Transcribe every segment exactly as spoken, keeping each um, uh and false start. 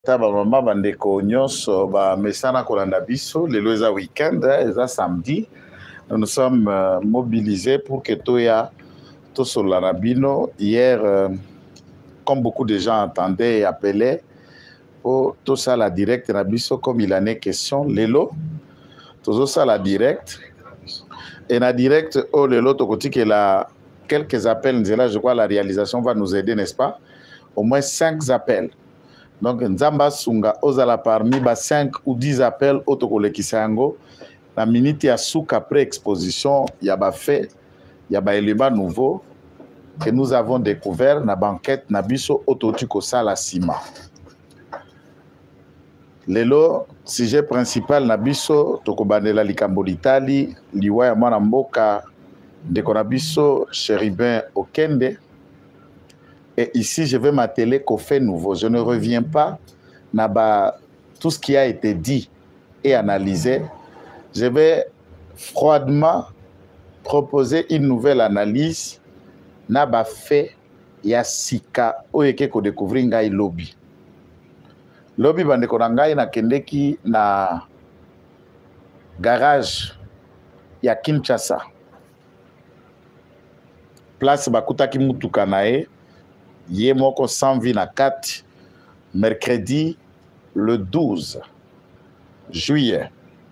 Taba mama bandeko nyonso ba mesana kolanda biso lelo eza week-end eza samedi nous sommes euh, mobilisés pour que toya to solana bino hier euh, comme beaucoup de gens attendaient et appelaient pour tout ça la direct na biso comme il en est question lelo tout ça la direct et na direct oh lelo to koti que la quelques appels là je crois la réalisation va nous aider n'est-ce pas au moins cinq appels. Donc, Nzamba Sunga, ozala parmi ba cinq ou dix appels autocolé kisango. La minute ya souk après exposition, il y a ba fait, il y a ba élément nouveau que nous avons découvert na banquette na biso autotiko sala sima. Lelo, sujet principal na biso tokobandela likambo litali, liwa ya mwana mboka ndeko na biso Chérubin Okende. Et ici, je vais m'atteler qu'au fait nouveau. Je ne reviens pas à tout ce qui a été dit et analysé. Je vais froidement proposer une nouvelle analyse. Naba fait ya sika oyeke ko découvrir ngai lobby. Lobby bande ko ngai na kendeki na garage ya Kinshasa. Place bakutaki mutuka nae. Yé moko s'en vit na quatre mercredi le douze juillet.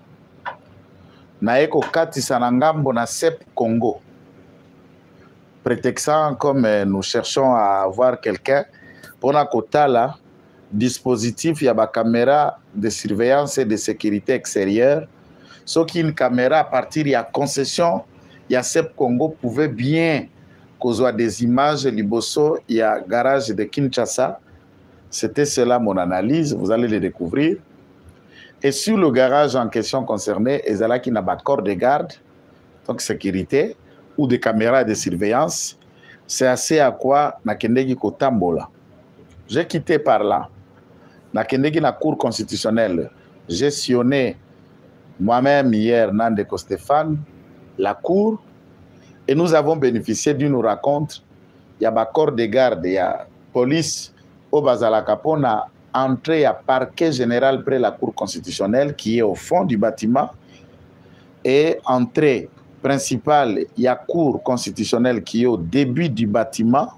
Na eko kati sanangambo na Sep Congo. Prétextant comme nous cherchons à avoir quelqu'un pour na kotala dispositif ya ba caméra de surveillance et de sécurité extérieure. Ce qui une caméra à partir ya concession ya Sep Congo pouvait bien causer des images liboso il y a garage de Kinshasa. C'était cela mon analyse, vous allez le découvrir. Et sur le garage en question concerné, il y a qui n'a pas de corps de garde, donc sécurité, ou des caméras de surveillance. C'est assez à quoi na kendegi ko tambola. J'ai quitté par là. Na kendegi na cour constitutionnelle. J'ai sillonné moi-même hier Nandeko Stéphane, la cour. Et nous avons bénéficié d'une rencontre. Il y a un corps de garde, il y a police au Bazalakapo, on a entré à parquet général près de la cour constitutionnelle qui est au fond du bâtiment. Et entrée principale, il y a cour constitutionnelle qui est au début du bâtiment.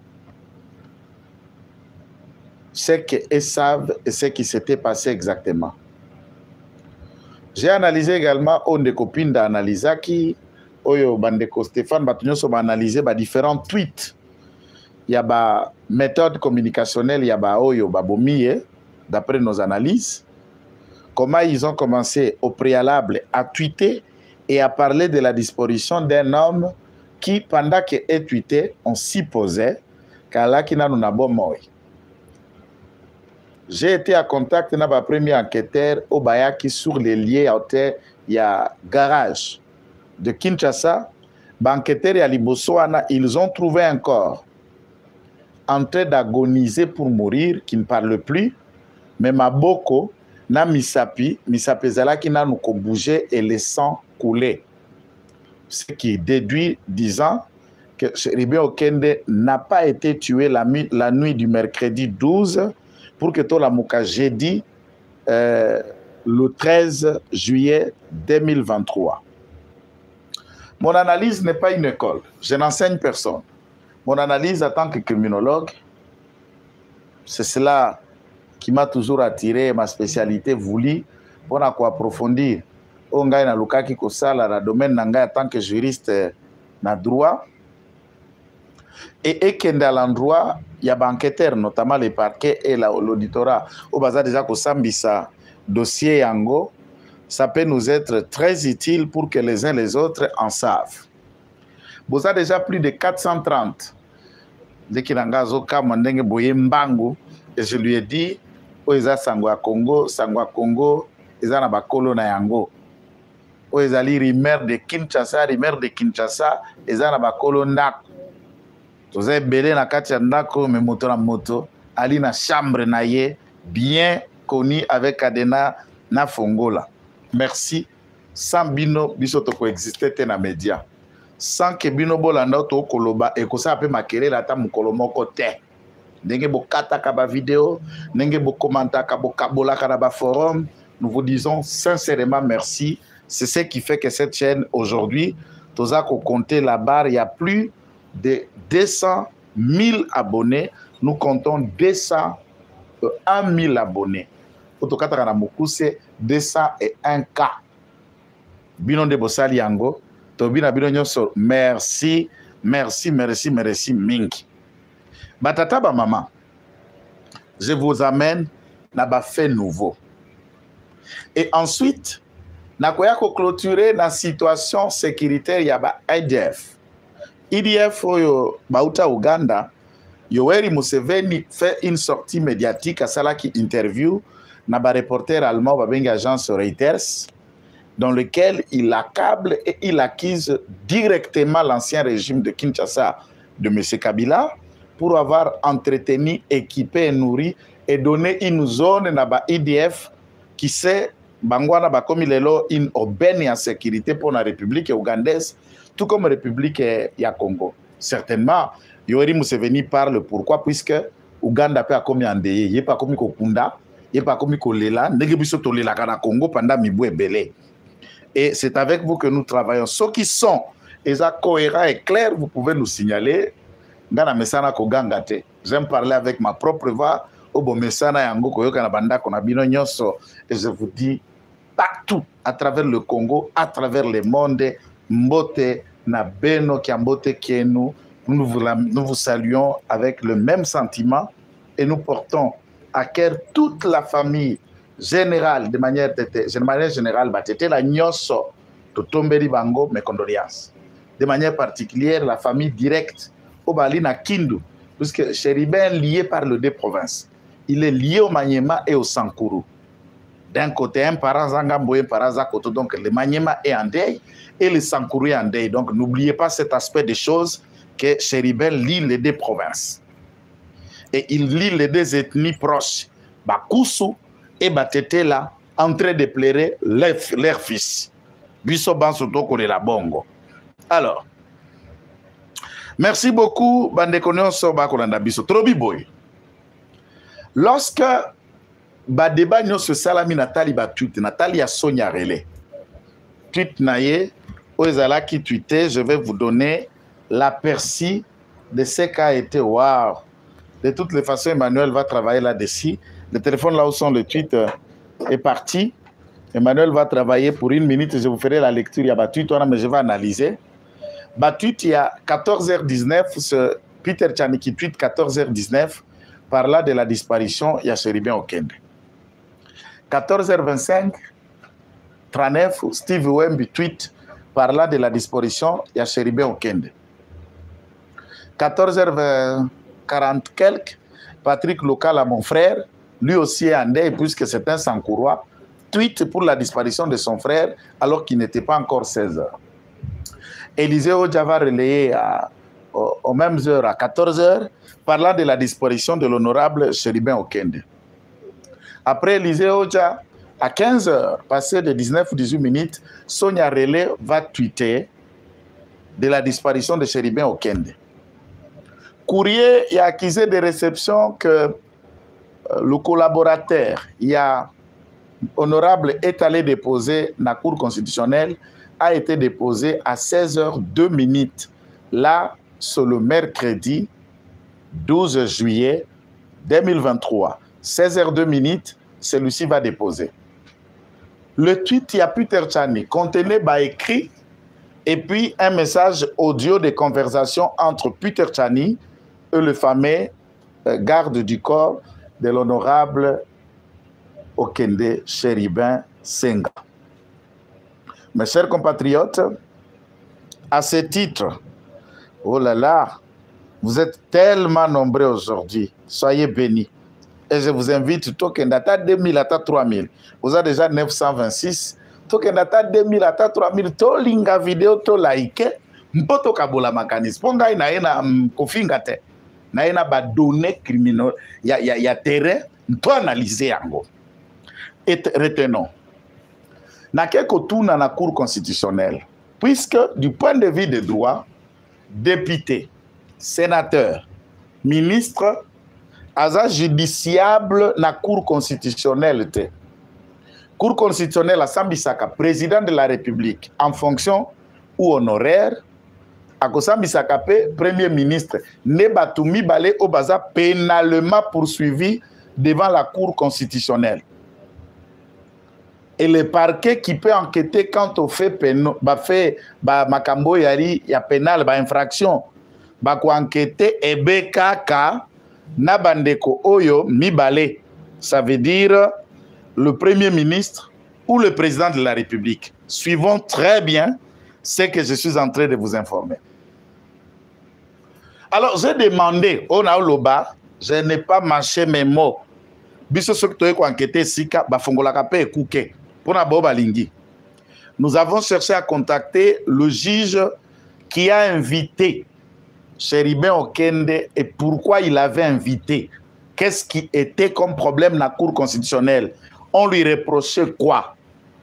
Ce qu'ils savent et ce qui s'était passé exactement. J'ai analysé également on des copines d'analysa qui Oyo bandeko Stéphane Batunyo sont analysé ba différents tweets. Il y a ba méthode communicationnelle, il y a ba oyo babomie d'après nos analyses. Comment ils ont commencé au préalable à tweeter et à parler de la disparition d'un homme qui pendant qu'il est tweeté, on supposait qu'Allah qui n'a pas bon. J'ai été en contact avec ma premier enquêteur au Bayaki sur les liens à il y a garage de Kinshasa, banqueteur et Alibosoana, ils ont trouvé un corps en train d'agoniser pour mourir, qui ne parle plus, mais Maboko, na Misapi, Misapi Zala qui n'a pas bougé et le sang coulé. Ce qui déduit disant que Chérubin Okende n'a pas été tué la, la nuit du mercredi douze pour que tout la mouka jeudi euh, le treize juillet deux mille vingt-trois. Mon analyse n'est pas une école. Je n'enseigne personne. Mon analyse en tant que criminologue, c'est cela qui m'a toujours attiré, ma spécialité voulue, pour approfondir. On gagne na lukaki kosala na domaine nanga en tant que juriste na droit. Et ekende à l'endroit, il y a banqueteur, notamment les parquets et l'auditorat. Au bazar déjà kosambisa dossier yango. Ça peut nous être très utile pour que les uns les autres en savent. Vous avez déjà plus de quatre cent trente. Dès qu'il y a et je lui ai dit, Oeza Sangwa Congo, Sangwa Congo, Eza Nabakolo na Yango. Oeza li rimer de Kinshasa, rimer de Kinshasa, Eza Nabakolo Ndako. Toza belé na kati ya ndako, mais moto na moto, ali na chambre na ye, bien connu avec Adena na Fongola. Merci. Sans bino, biso to coexister te na média. Sans que bino bolanda to koloba, et que ça peut makere la ta mukolo moko te. ndenge bokataka ba vidéo, ndenge bokomantaka bokabolaka na ba forum. Nous vous disons sincèrement merci. C'est ce qui fait que cette chaîne aujourd'hui, toza ko compter la barre, il y a plus de deux cent mille abonnés. Nous comptons deux cent un mille abonnés. Otokataka na mokuse deux cent un K. Bino de bosali yango, tobina bino nyonso. Merci, merci, merci, merci mingi. Batata ba maman, je vous amène na ba fait nouveau. Et ensuite, na koya ko clôturer la situation sécuritaire ya ba I D F. I D F oyo bauta Uganda, Yoweri Museveni fait une sortie médiatique à Salaki interview na ba reporter allemand ba benga agence Reuters, dans lequel il accable et il accuse directement l'ancien régime de Kinshasa de M. Kabila pour avoir entretenu, équipé et nourri et donné une zone na ba I D F qui sait bangwana ba comme il est là une aubaine en sécurité pour la République ougandaise, tout comme la République ya Congo. Certainement, Yoweri Museveni parle pourquoi, puisque Ouganda peut comme yandeye, il pas comme Kokunda, il pas comme Kolela, negebiso tolela kana Congo pendant mibou et belé. Et c'est avec vous que nous travaillons. Ceux qui sont cohérents et clairs, vous pouvez nous signaler. J'aime parler avec ma propre voix. Et je vous dis, partout, à travers le Congo, à travers le monde, Mbote, Nabeno, Kiambote, Kienu, nous vous, nous vous saluons avec le même sentiment et nous portons à cœur toute la famille générale, de manière, de manière générale, c'était la Nyoso de Tomberi Bango, mes condoléances. De manière particulière, la famille directe au Balina Kindu, puisque Chéribin est lié par les deux provinces. Il est lié au Maniema et au Sankuru. D'un côté, un parent Zangambo et un parent Zakoto, donc le Maniema est en deuil et le Sankuru est en deuil. Donc n'oubliez pas cet aspect des choses que Chéribin lie les deux provinces. Et il lie les deux ethnies proches. Bakusu et Batete là, en train de pleurer leur, leur fils. Biso Bansoto Kole la Bongo. Alors, merci beaucoup, Bandekonyo Soba Kolanda Biso. Trobi Boy. Lorsque Badeba Nyo se salami Nathalie Batut, Nathalie a Sonia Relé. Tweet Naye, Oezala qui tweetait, je vais vous donner l'aperçu de ce qu'a été. Waouh! De toutes les façons, Emmanuel va travailler là-dessus. Le téléphone là où sont les tweets euh, est parti. Emmanuel va travailler pour une minute. Je vous ferai la lecture. Il y a Batut, mais je vais analyser. Batut, il y a quatorze heures dix-neuf. Ce Peter Tchani qui tweet quatorze heures dix-neuf. Parla de la disparition, il y a Chéribin Okende. quatorze heures vingt-cinq, trente-neuf, Steve Wemby tweet parla de la disparition, il y a Chéribin Okende. quatorze heures quarante quelques, Patrick Lokala, mon frère, lui aussi est en deuil puisque c'est un Sankourois, tweet pour la disparition de son frère alors qu'il n'était pas encore seize heures. Élisée Odja va relayer à, aux, aux mêmes heures, à quatorze heures, parlant de la disparition de l'honorable Chéribin Okende. Après Élisée Odja, à quinze heures, passé de dix-neuf ou dix-huit minutes, Sonia Relé va tweeter de la disparition de Chéribin Okende. Courrier est accusé de réception que euh, le collaborateur, il y a honorable, est allé déposer dans la Cour constitutionnelle, a été déposé à seize heures deux minutes. Là, sur le mercredi douze juillet deux mille vingt-trois. seize heures deux minutes, celui-ci va déposer. Le tweet, il y a Peter Tchani, contenait bah, écrit et puis un message audio de conversation entre Peter Tchani et le fameux euh, garde du corps de l'honorable Okende Chéribin Senga. Mes chers compatriotes, à ce titre, oh là là, vous êtes tellement nombreux aujourd'hui. Soyez bénis. Et je vous invite, Tokendata deux mille à trois mille. Vous avez déjà neuf cent vingt-six. Tokendata deux mille à trois mille. To linga vidéo, to like. Mpoto kabola makanis. Ponga ina ina kofingate. Na ina ba données criminelles. Ya ya ya terrain. To analyser yango. Et retenons. Na keko tout na la Cour constitutionnelle. Puisque du point de vue des droits, députés, sénateurs, ministres, aza judiciable na cour constitutionnelle te. Cour constitutionnelle asambisaka président de la République en fonction ou honoraire, akosambisaka pe premier ministre ne batu mibale o baza pénalement poursuivi devant la cour constitutionnelle. Et le parquet qui peut enquêter quant au fait pénal, ba fait ba makambo yari ya pénal ba infraction, ba ko enquêter ebekaka na bandeko oyo mibale. Ça veut dire le premier ministre ou le président de la République. Suivons très bien ce que je suis en train de vous informer. Alors, j'ai demandé au Naoloba, je n'ai pas mâché mes mots. Biso soki toye ko enquêter sika ba fongolaka pe ekuke. Nous avons cherché à contacter le juge qui a invité Chéribin Okende et pourquoi il avait invité. Qu'est-ce qui était comme problème dans la Cour constitutionnelle? On lui reprochait quoi?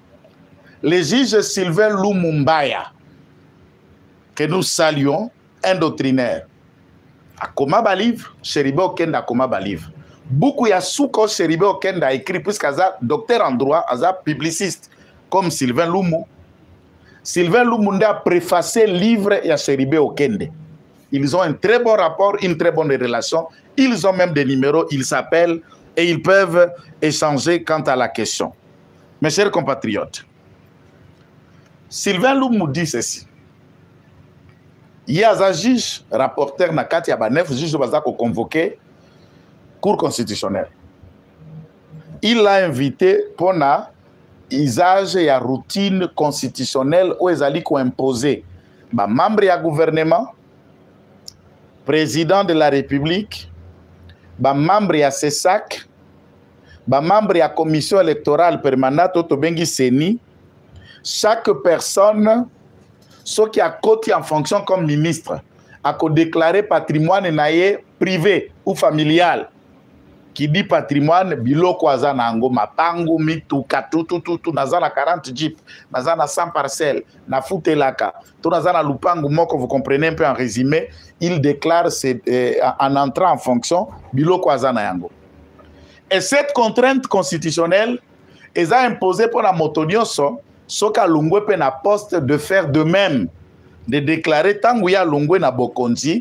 Le juge Sylvain Lumumbaya, que nous saluons, un doctrinaire, à Komaba livre, Chéribin Okende à Komaba livre. Beaucoup y a souko Chéribin Okende a écrit, puisqu'il a docteur en droit, il a publiciste, comme Sylvain Lumu. Sylvain Lumunde a préfacé le livre à Chéribin Okende. Ils ont un très bon rapport, une très bonne relation. Ils ont même des numéros, ils s'appellent et ils peuvent échanger quant à la question. Mes chers compatriotes, Sylvain Lumu dit ceci. Il y a un juge, rapporteur Nakati Abanef, juge de Bazako convoqué, Cour constitutionnelle. Il l'a invité pour un usage et la routine constitutionnelle où ils allaient imposer les membres du gouvernement, président de la République, les membres de la C E S A C, les membres de la commission électorale permanente, Otobengi Seni, chaque personne, ce qui a côté en fonction comme ministre, a déclaré patrimoine naïe privé ou familial. Qui dit patrimoine, biloko azana ango mapango mituka tutu tutu nazana quarante jeep, nazana cent parcelles, na futelaka, tout nazana lupango moko, vous comprenez un peu en résumé, il déclare euh, en entrant en fonction biloko azana yango. Et cette contrainte constitutionnelle est imposée pour la motonioso, soka lungwe pe na poste de faire de même, de déclarer tanguya lungwe na bokonzi,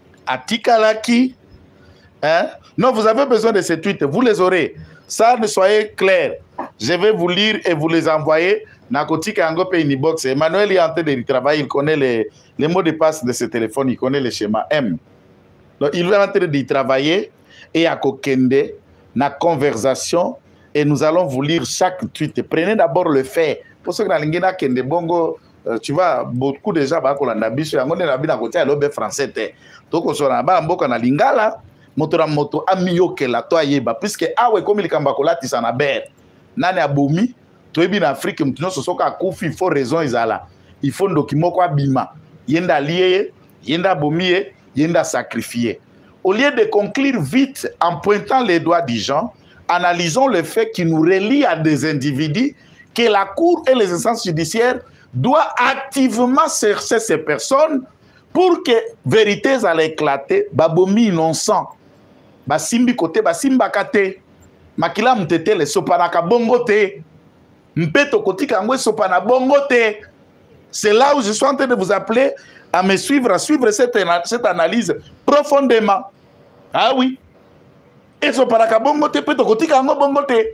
atikalaki. Hein? Non, vous avez besoin de ces tweets, vous les aurez. Ça, ne soyez clairs. Je vais vous lire et vous les envoyer. Nakoti Kangope Unibox. Emmanuel est en train de travailler, il connaît les, les mots de passe de ce téléphone, il connaît le schéma M. Donc, il est en train d'y travailler et à Kokende, na conversation, et nous allons vous lire chaque tweet. Prenez d'abord le fait. Pour ceux qui ont l'ingéna Kende Bongo, tu vois, beaucoup de gens, bah, qu'on a d'habitude, on a l'habitude à l'obé français. Donc, on sera là, on a l'ingala. Moto na moto amiyoke la to ayeba puisque awe comme il kamba kolati sana ber nani abomi to ebi na Afrique mtuno sosoka kufi il faut raison izala il faut ndokimo kwa bima yenda lié yenda bomi yenda sacrifier au lieu de conclure vite en pointant les doigts des gens, analysons le fait qui nous relie à des individus que la cour et les instances judiciaires doivent activement chercher ces personnes pour que vérité allait éclater babomi innocent. Basimbi kote basimba kate makila mtete le sopanaka bongo te mpeto kotika ngwe sopana bongo te. C'est là où je suis en train de vous appeler à me suivre, à suivre cette, cette analyse profondément. Ah oui. Et sopanaka bongo te peto kotika ngo bongo te.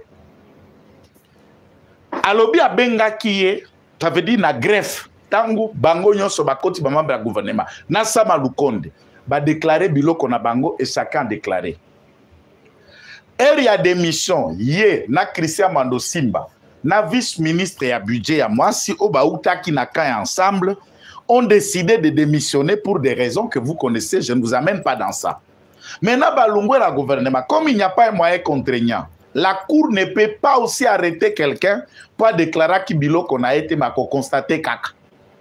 Alobi abenga kiye, ça veut dire na greffe tangu bango nyonso bakoti ba membre ya gouvernement na sama lukonde ba déclarer biloko na bango et chacun déclaré. Il y a des missions, yé na Christian Mando Simba, na vice-ministre ya budget ya Mwasi Obaouta qui na quand ensemble ont décidé de démissionner pour des raisons que vous connaissez, je ne vous amène pas dans ça. Maintenant balungwe la gouvernement, comme il n'y a pas un moyen contraignant, la cour ne peut pas aussi arrêter quelqu'un pour déclarer que biloko na été mako constaté kaka.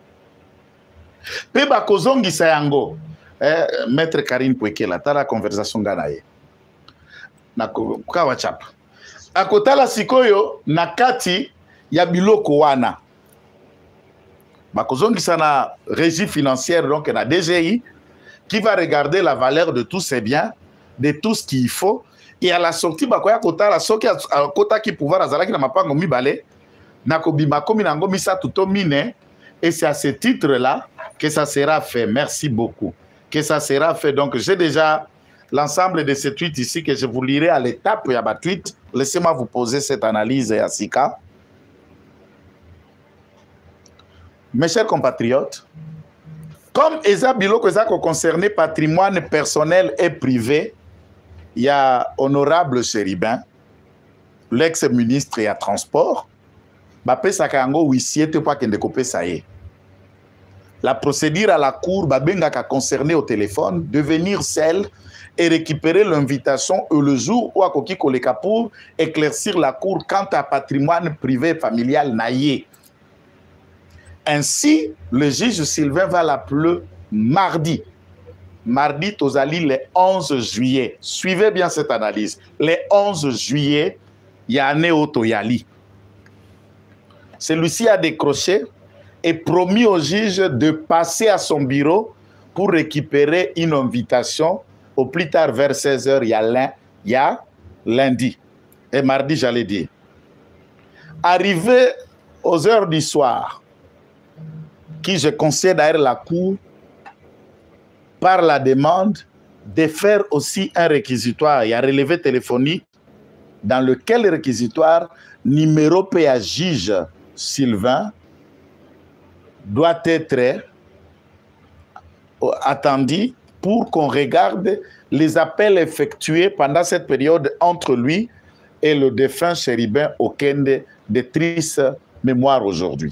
Pe bakozongi sayango. Eh, Maître Karine Kwekela, ta la conversation ganaye. Na kawachapa. Akotala sikoyo na kati ya biloko wana. Bakozongi sana régie financière donc na D G I qui va regarder la valeur de tous ces biens de tout ce qu'il faut. Et à la sortie, bakoya kota la soki kota qui pouvoir azalaki na mapango mibale na kobima komi nango misa tuto mine. Et c'est à ce titre-là que ça sera fait. Merci beaucoup. Que ça sera fait. Donc j'ai déjà l'ensemble de ces tweets ici que je vous lirai à l'étape ya ba tweet. Laissez-moi vous poser cette analyse à Sika. Mes chers compatriotes, comme Eza Biloko Eza concerné patrimoine personnel et privé, il y a honorable Chéribin, l'ex-ministre et à transport, Bapé Sakango huissier te pas qu'en découper ça y est. La procédure à la cour, Babenga a concerné au téléphone, devenir celle et récupérer l'invitation le jour où Akoki Koleka pour éclaircir la cour quant à patrimoine privé familial naïe. Ainsi, le juge Sylvain va l'appeler mardi. Mardi, Tozali, le onze juillet. Suivez bien cette analyse. Le onze juillet, Yane Otoyali. Celui-ci a décroché et promis au juge de passer à son bureau pour récupérer une invitation au plus tard vers seize heures, il y a, il y a lundi. Et mardi, j'allais dire. Arrivé aux heures du soir, qui je conseille d'ailleurs la cour par la demande de faire aussi un réquisitoire. Il y a relevé téléphonique dans lequel réquisitoire numéro P à juge Sylvain doit être attendu pour qu'on regarde les appels effectués pendant cette période entre lui et le défunt Chéribin Okende de triste mémoire aujourd'hui.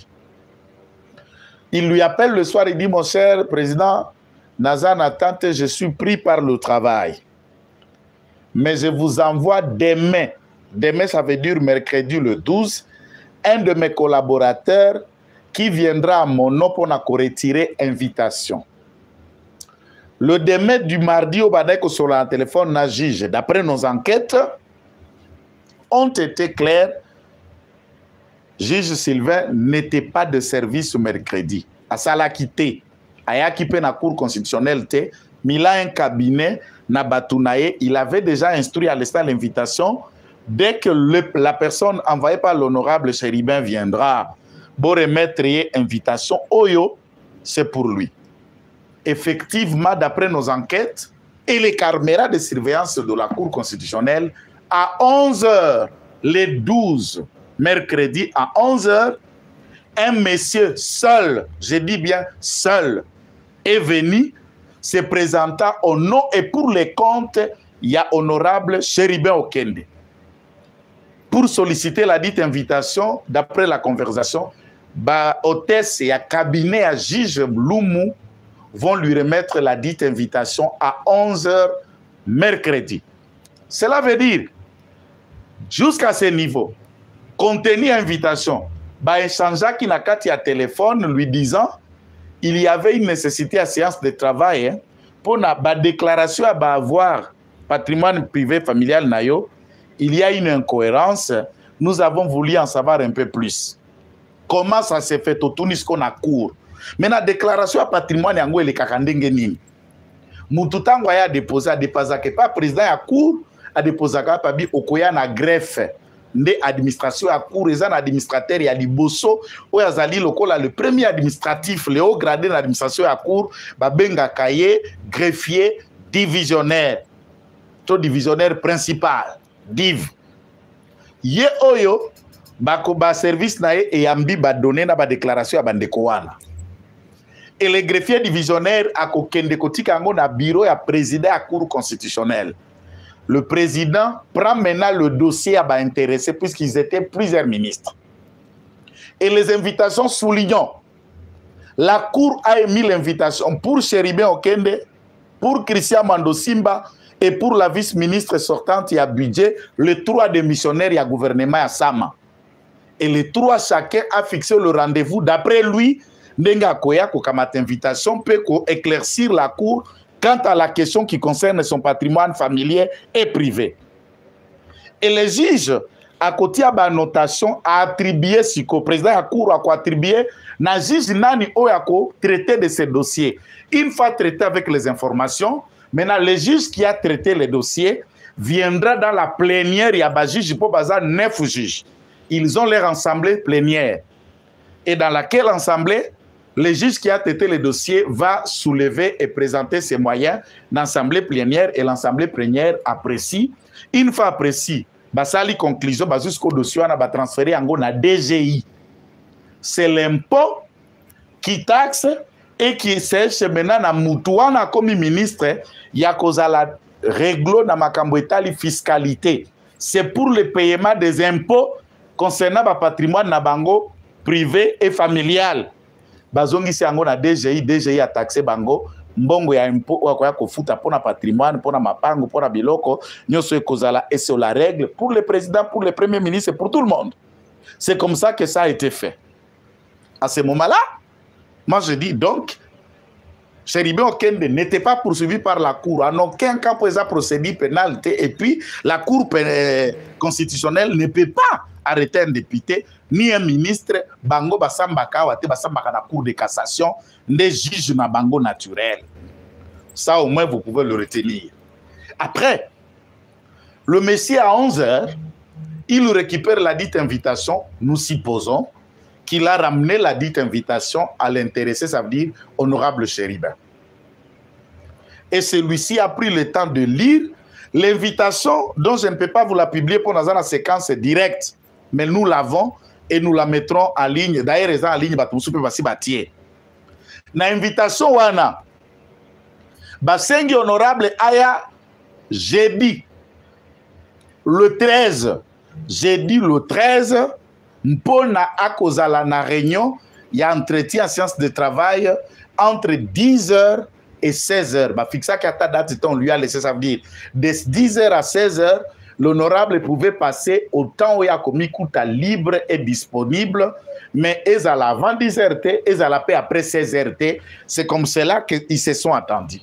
Il lui appelle le soir et dit, mon cher président, Nazan Attente, je suis pris par le travail. Mais je vous envoie demain, demain ça veut dire mercredi le douze, un de mes collaborateurs qui viendra à mon nom pour retirer invitation. Le demain du mardi au Badeko sur le téléphone, na juge, d'après nos enquêtes, ont été claires. Juge Sylvain n'était pas de service ce mercredi. À ça l'a quitté. A quitté la cour constitutionnelle, il a un cabinet, na Batounaye, il avait déjà instruit à l'instant l'invitation. Dès que le, la personne envoyée par l'honorable Chéribin viendra, pour remettre invitation, Oyo, c'est pour lui. Effectivement, d'après nos enquêtes et les caméras de surveillance de la Cour constitutionnelle, à onze heures, les douze mercredi à onze heures, un monsieur seul, je dis bien seul, est venu, se présentant au nom et pour les comptes, il y a honorable Chéribin Okende. Pour solliciter la dite invitation, d'après la conversation, bah, hôtesse et à cabinet à juge Loumou vont lui remettre la dite invitation à onze heures mercredi. Cela veut dire, jusqu'à ce niveau, contenu invitation, bah, échangea qui n'a qu'à à téléphone lui disant il y avait une nécessité à séance de travail hein, pour la bah, déclaration à bah, avoir patrimoine privé familial nayo. Il y a une incohérence. Nous avons voulu en savoir un peu plus. Comment ça s'est fait au Tunis qu'on a cours. Mais la déclaration à patrimoine yango ele kakandenge nini. Mututango ya déposé a déposé que pas président à cour a déposé ka pabi okoya na greffe nde administration à cour ezan administrateur ya liboso o yazali lokola le premier administratif le haut gradé dans l'administration à cour ba benga kaye greffier divisionnaire to divisionnaire principal div ye oyo bako ba service na e yambi ba donné na ba déclaration ya bandeko wana. Et le greffier divisionnaire a kokende kotika ngo na bureau ya président à cour constitutionnelle. Le président prend maintenant le dossier à ba intéressé puisqu'ils étaient plusieurs ministres. Et les invitations soulignant, la cour a émis l'invitation pour Chéribin Okende, pour Christian Mando Simba et pour la vice-ministre sortante à budget, les trois démissionnaires et à gouvernement à Sama. Et les trois chacun a fixé le rendez-vous d'après lui. Nenga Koya Kokamat invitation peut éclaircir la cour quant à la question qui concerne son patrimoine familier et privé. Et les juges, à côté de la notation, a attribué, si le président de la cour a attribué, na juge nani oyako traité de ces dossiers. Une fois traité avec les informations, Maintenant, le juge qui a traité le dossier viendra dans la plénière. Il y a juge pour bazar neuf juges. Ils ont leur assemblée plénière. Et dans laquelle assemblée, le juge qui a traité le dossier va soulever et présenter ses moyens dans l'assemblée plénière et l'assemblée plénière apprécie. Une fois apprécie, basali conclusion, jusqu'au dossier, on va transférer en gros à D G I. C'est l'impôt qui taxe et qui sèche maintenant na mutuana comme ministre, il y a cause à la réglo na makambo etali fiscalité. C'est pour le paiement des impôts concernant le patrimoine na bango privé et familial. Bazongi si ango na D G I, D G I a taxé bango mbongo ya impôt wakoya kofuta pona patrimoine, pona mapango, pona biloko, nyoso ekozala et c'est la règle pour le président, pour le premier ministre, pour tout le monde. C'est comme ça que ça a été fait. À ce moment-là, moi je dis donc, Chéribé Okende n'était pas poursuivi par la Cour. En aucun cas pour sa procédure pénale. Et puis, la Cour constitutionnelle ne peut pas arrêter un député, ni un ministre, Bango Bassambaka, Wate Bassambaka na Cour de cassation, des juges na Bango naturel. Ça, au moins, vous pouvez le retenir. Après, le Messie à onze heures, il récupère la dite invitation, nous supposons, qu'il a ramené la dite invitation à l'intéressé, ça veut dire honorable Chéribin. Et celui-ci a pris le temps de lire l'invitation dont je ne peux pas vous la publier pour dans la séquence directe, mais nous l'avons et nous la mettrons en ligne. D'ailleurs, ils sont en ligne, l'invitation wana basengi honorable aya jeudi le treize, jeudi le treize, Mpona akozala na réunion, il y a entretien en sciences de travail entre dix heures et seize heures. Bah, fixa qu'à ta date, on lui a laissé ça veut dire. De dix heures à seize heures, l'honorable pouvait passer au temps où il y a commis Kouta libre et disponible, mais ils allaient avant dix heures, ils allaient après seize heures. C'est comme cela qu'ils se sont attendus.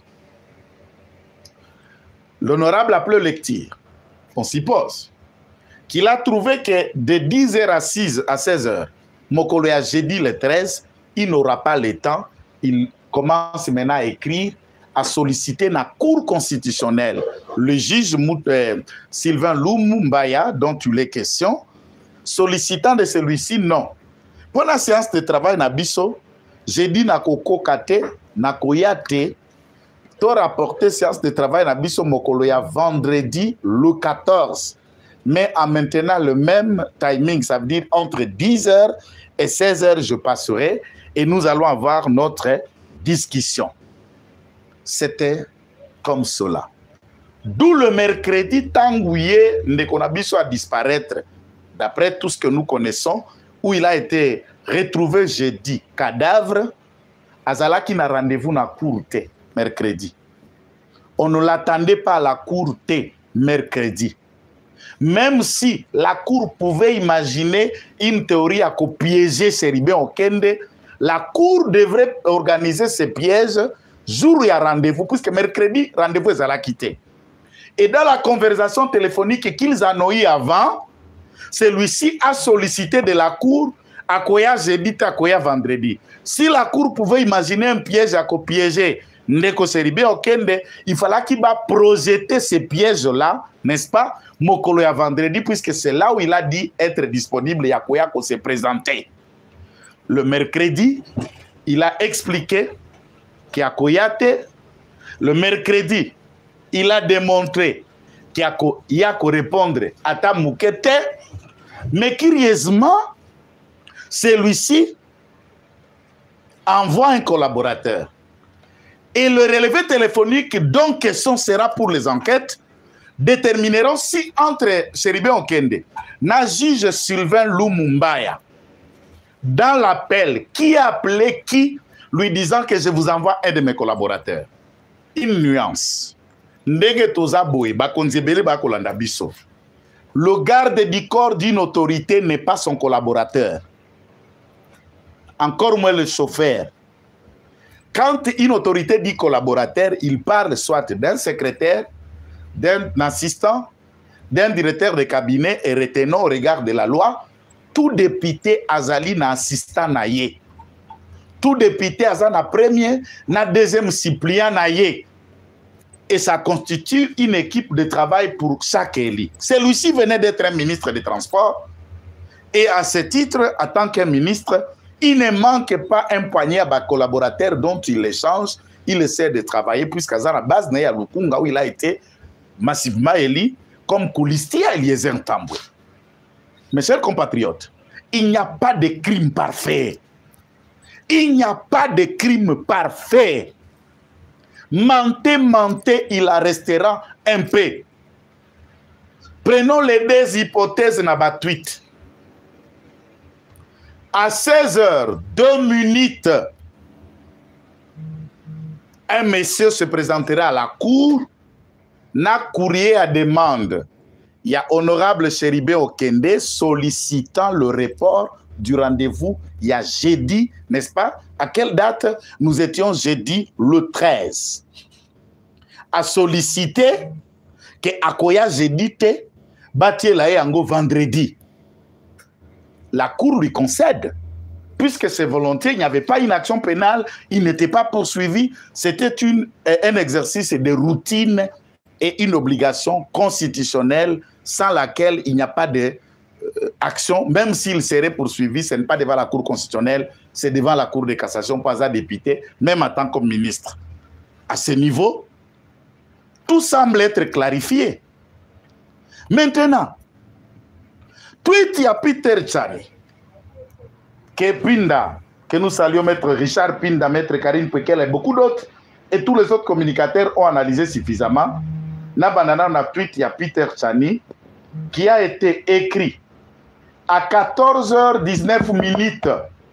L'honorable appelé lecture, on s'y pose. Qu'il a trouvé que de dix heures à seize heures, Mokolo a jeudi le treize, il n'aura pas le temps. Il commence maintenant à écrire, à solliciter la Cour constitutionnelle. Le juge euh, Sylvain Lumumbaya, dont tu les questions, sollicitant de celui-ci, non. Pour la séance de travail, na biso, jeudi na koko kate, na koyate, to rapporté séance de travail na biso Mokolo ya vendredi le quatorze. Mais en maintenant le même timing, ça veut dire entre dix heures et seize heures, je passerai et nous allons avoir notre discussion. C'était comme cela. D'où le mercredi, Tangouye Ndekonabiso a disparaître, d'après tout ce que nous connaissons, où il a été retrouvé jeudi, cadavre, Azala qui n'a rendez-vous na cour T, mercredi. On ne l'attendait pas à la cour T, mercredi. Même si la Cour pouvait imaginer une théorie à piéger Chéribé Okende, la Cour devrait organiser ces pièges jour où il y a rendez-vous, puisque mercredi, rendez-vous est à la quitter. Et dans la conversation téléphonique qu'ils en ont eu avant, celui-ci a sollicité de la Cour à Koya jeudi, à Koya vendredi. Si la Cour pouvait imaginer un piège à piéger Ndeko Chéribé Okende, il fallait qu'il va projeter ces pièges-là, n'est-ce pas, Mokolo ya vendredi, puisque c'est là où il a dit être disponible, Yakoya ko s'est présenté. Le mercredi, il a expliqué qu'il y a le mercredi, il a démontré qu'il y a qu'à répondre à ta moukete, mais curieusement, celui-ci envoie un collaborateur. Et le relevé téléphonique dont question sera pour les enquêtes détermineront si entre Chéribé Okende, na juge Sylvain Lumumbaya, dans l'appel, qui a appelé qui, lui disant que je vous envoie un de mes collaborateurs. Une nuance. Le garde du corps d'une autorité n'est pas son collaborateur. Encore moins le chauffeur. Quand une autorité dit collaborateur, il parle soit d'un secrétaire, d'un assistant, d'un directeur de cabinet et retenant au regard de la loi, tout député azali na assistant na ye. Tout député azali na premier, na deuxième suppliant na ye. et ça constitue une équipe de travail pour chaque élu. Celui-ci venait d'être un ministre des Transports et à ce titre, en tant qu'un ministre, il ne manque pas un poignet de collaborateurs dont il échange, il essaie de travailler, puisqu'à la base, où il a été massivement élu comme Koulistia Eliezer Ntambwe. Mes chers compatriotes, il n'y a pas de crime parfait. Il n'y a pas de crime parfait. Mentez, mentez, il en restera un peu. Prenons les deux hypothèses dans ma tweet. À seize heures, deux minutes, un monsieur se présentera à la cour, n'a courrier à demande. Il y a honorable Chéribé Okende sollicitant le report du rendez-vous il y a jeudi, n'est-ce pas? À quelle date? Nous étions jeudi le treize. A sollicité que Akoya jeudi te bâti la yango vendredi. La cour lui concède. Puisque c'est volonté, il n'y avait pas une action pénale, il n'était pas poursuivi. C'était un exercice de routine et une obligation constitutionnelle sans laquelle il n'y a pas d'action, même s'il serait poursuivi, ce n'est pas devant la Cour constitutionnelle, c'est devant la Cour de cassation, pas à député, même en tant que ministre. À ce niveau, tout semble être clarifié. Maintenant, tweet il y a Peter Tchani, que Pinda, que nous saluons maître Richard Pinda, maître Karine Pekel et beaucoup d'autres, et tous les autres communicateurs ont analysé suffisamment. Na banana na tweet il y a Peter Tchani qui a été écrit à quatorze heures dix-neuf minutes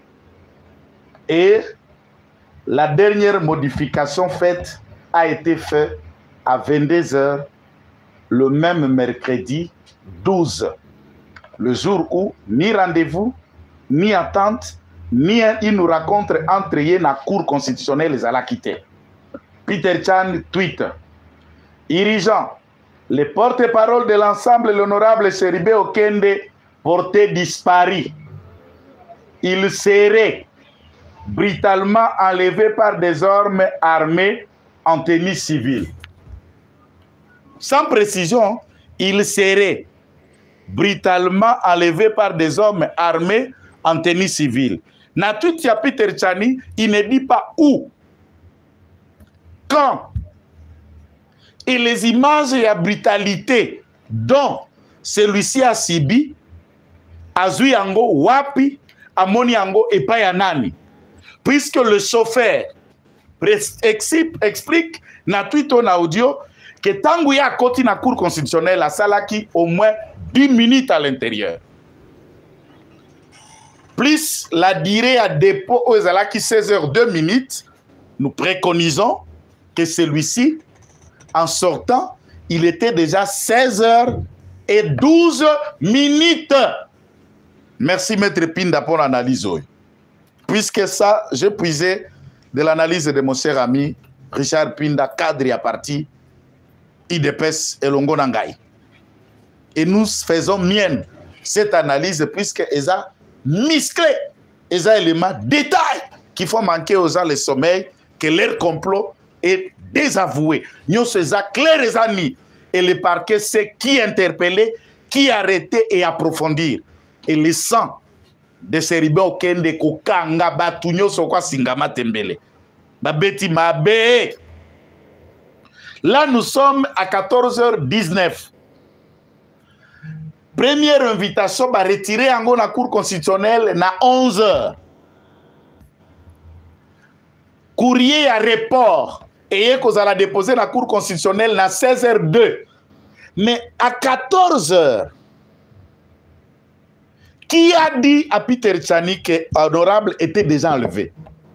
et la dernière modification faite a été faite à vingt-deux heures le même mercredi douze, le jour où ni rendez-vous, ni attente, ni une rencontre entre eux dans la Cour constitutionnelle les a quitté. Peter Chan tweet: Dirigeant, le porte-parole de l'ensemble, l'honorable Chéribé Okende, porté disparu. Il serait brutalement enlevé par des hommes armés en tenue civile. Sans précision, il serait brutalement enlevé par des hommes armés en tenue civile. Natutia Peter Tchani, il ne dit pas où, quand. Et les images et la brutalité dont celui-ci a subi, Azui Yango, Wapi, Amoni Yango et Payanani. Puisque le chauffeur explique dans tweet en audio que tant à côté de la Cour constitutionnelle, à Salaki, au moins dix minutes à l'intérieur. Plus la durée à dépôt aux Salaki seize heures deux minutes, nous préconisons que celui-ci, en sortant, il était déjà seize heures et douze minutes. Merci, Maître Pinda, pour l'analyse. Puisque ça, j'ai puisé de l'analyse de mon cher ami Richard Pinda, cadre à parti I D P S et Longo Nangai. Et nous faisons mienne cette analyse puisque ils ont musclé, ils ont éléments, détails qui font manquer aux gens le sommeil, que leur complot est désavoué. Nous sommes clairs et amis. Et le parquet sait qui interpeller, qui arrêter et approfondir. Et le sang de Chéribé Okende Kokanga Batunyo Sokwa Singama Tembele. Babeti Mabe. Là, nous sommes à quatorze heures dix-neuf. Première invitation, bah, retirer en la Cour constitutionnelle à onze heures. Courrier à report. Et qu'on a déposé dans la Cour constitutionnelle à seize heures deux. Mais à quatorze heures, qui a dit à Peter Tchani que l'honorable était déjà enlevé?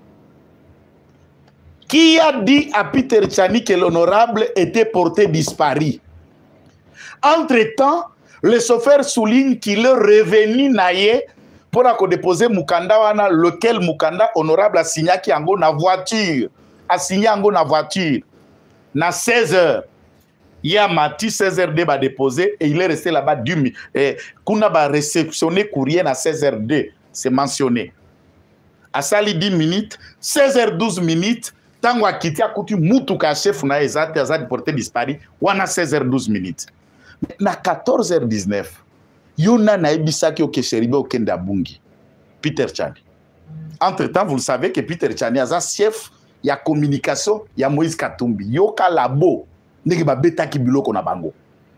Qui a dit à Peter Tchani que l'honorable était porté disparu? Entre-temps, le chauffeur souligne qu'il est revenu naïe pour déposer Mukanda wana, lequel Mukanda honorable a signé qui a na voiture. A signé en na voiture. Na seize heures. Il y a Mati, seize heures deux, va déposer et il est resté là-bas du minutes. Kuna va réceptionner courrier à seize heures deux. C'est mentionné. À Sali dix minutes, seize heures douze minutes, Tango akiti akuti mutuka chef na ezate azadi porté disparu wana seize heures douze minutes. Na quatorze heures dix-neuf yona na ebisaki o Sheribe okende abungi Peter Tchani. Entre-temps, vous le savez que Peter Tchani a chef ya communication ya Moïse Katumbi. Yoka labo ndenge ba betaki biloko na bango.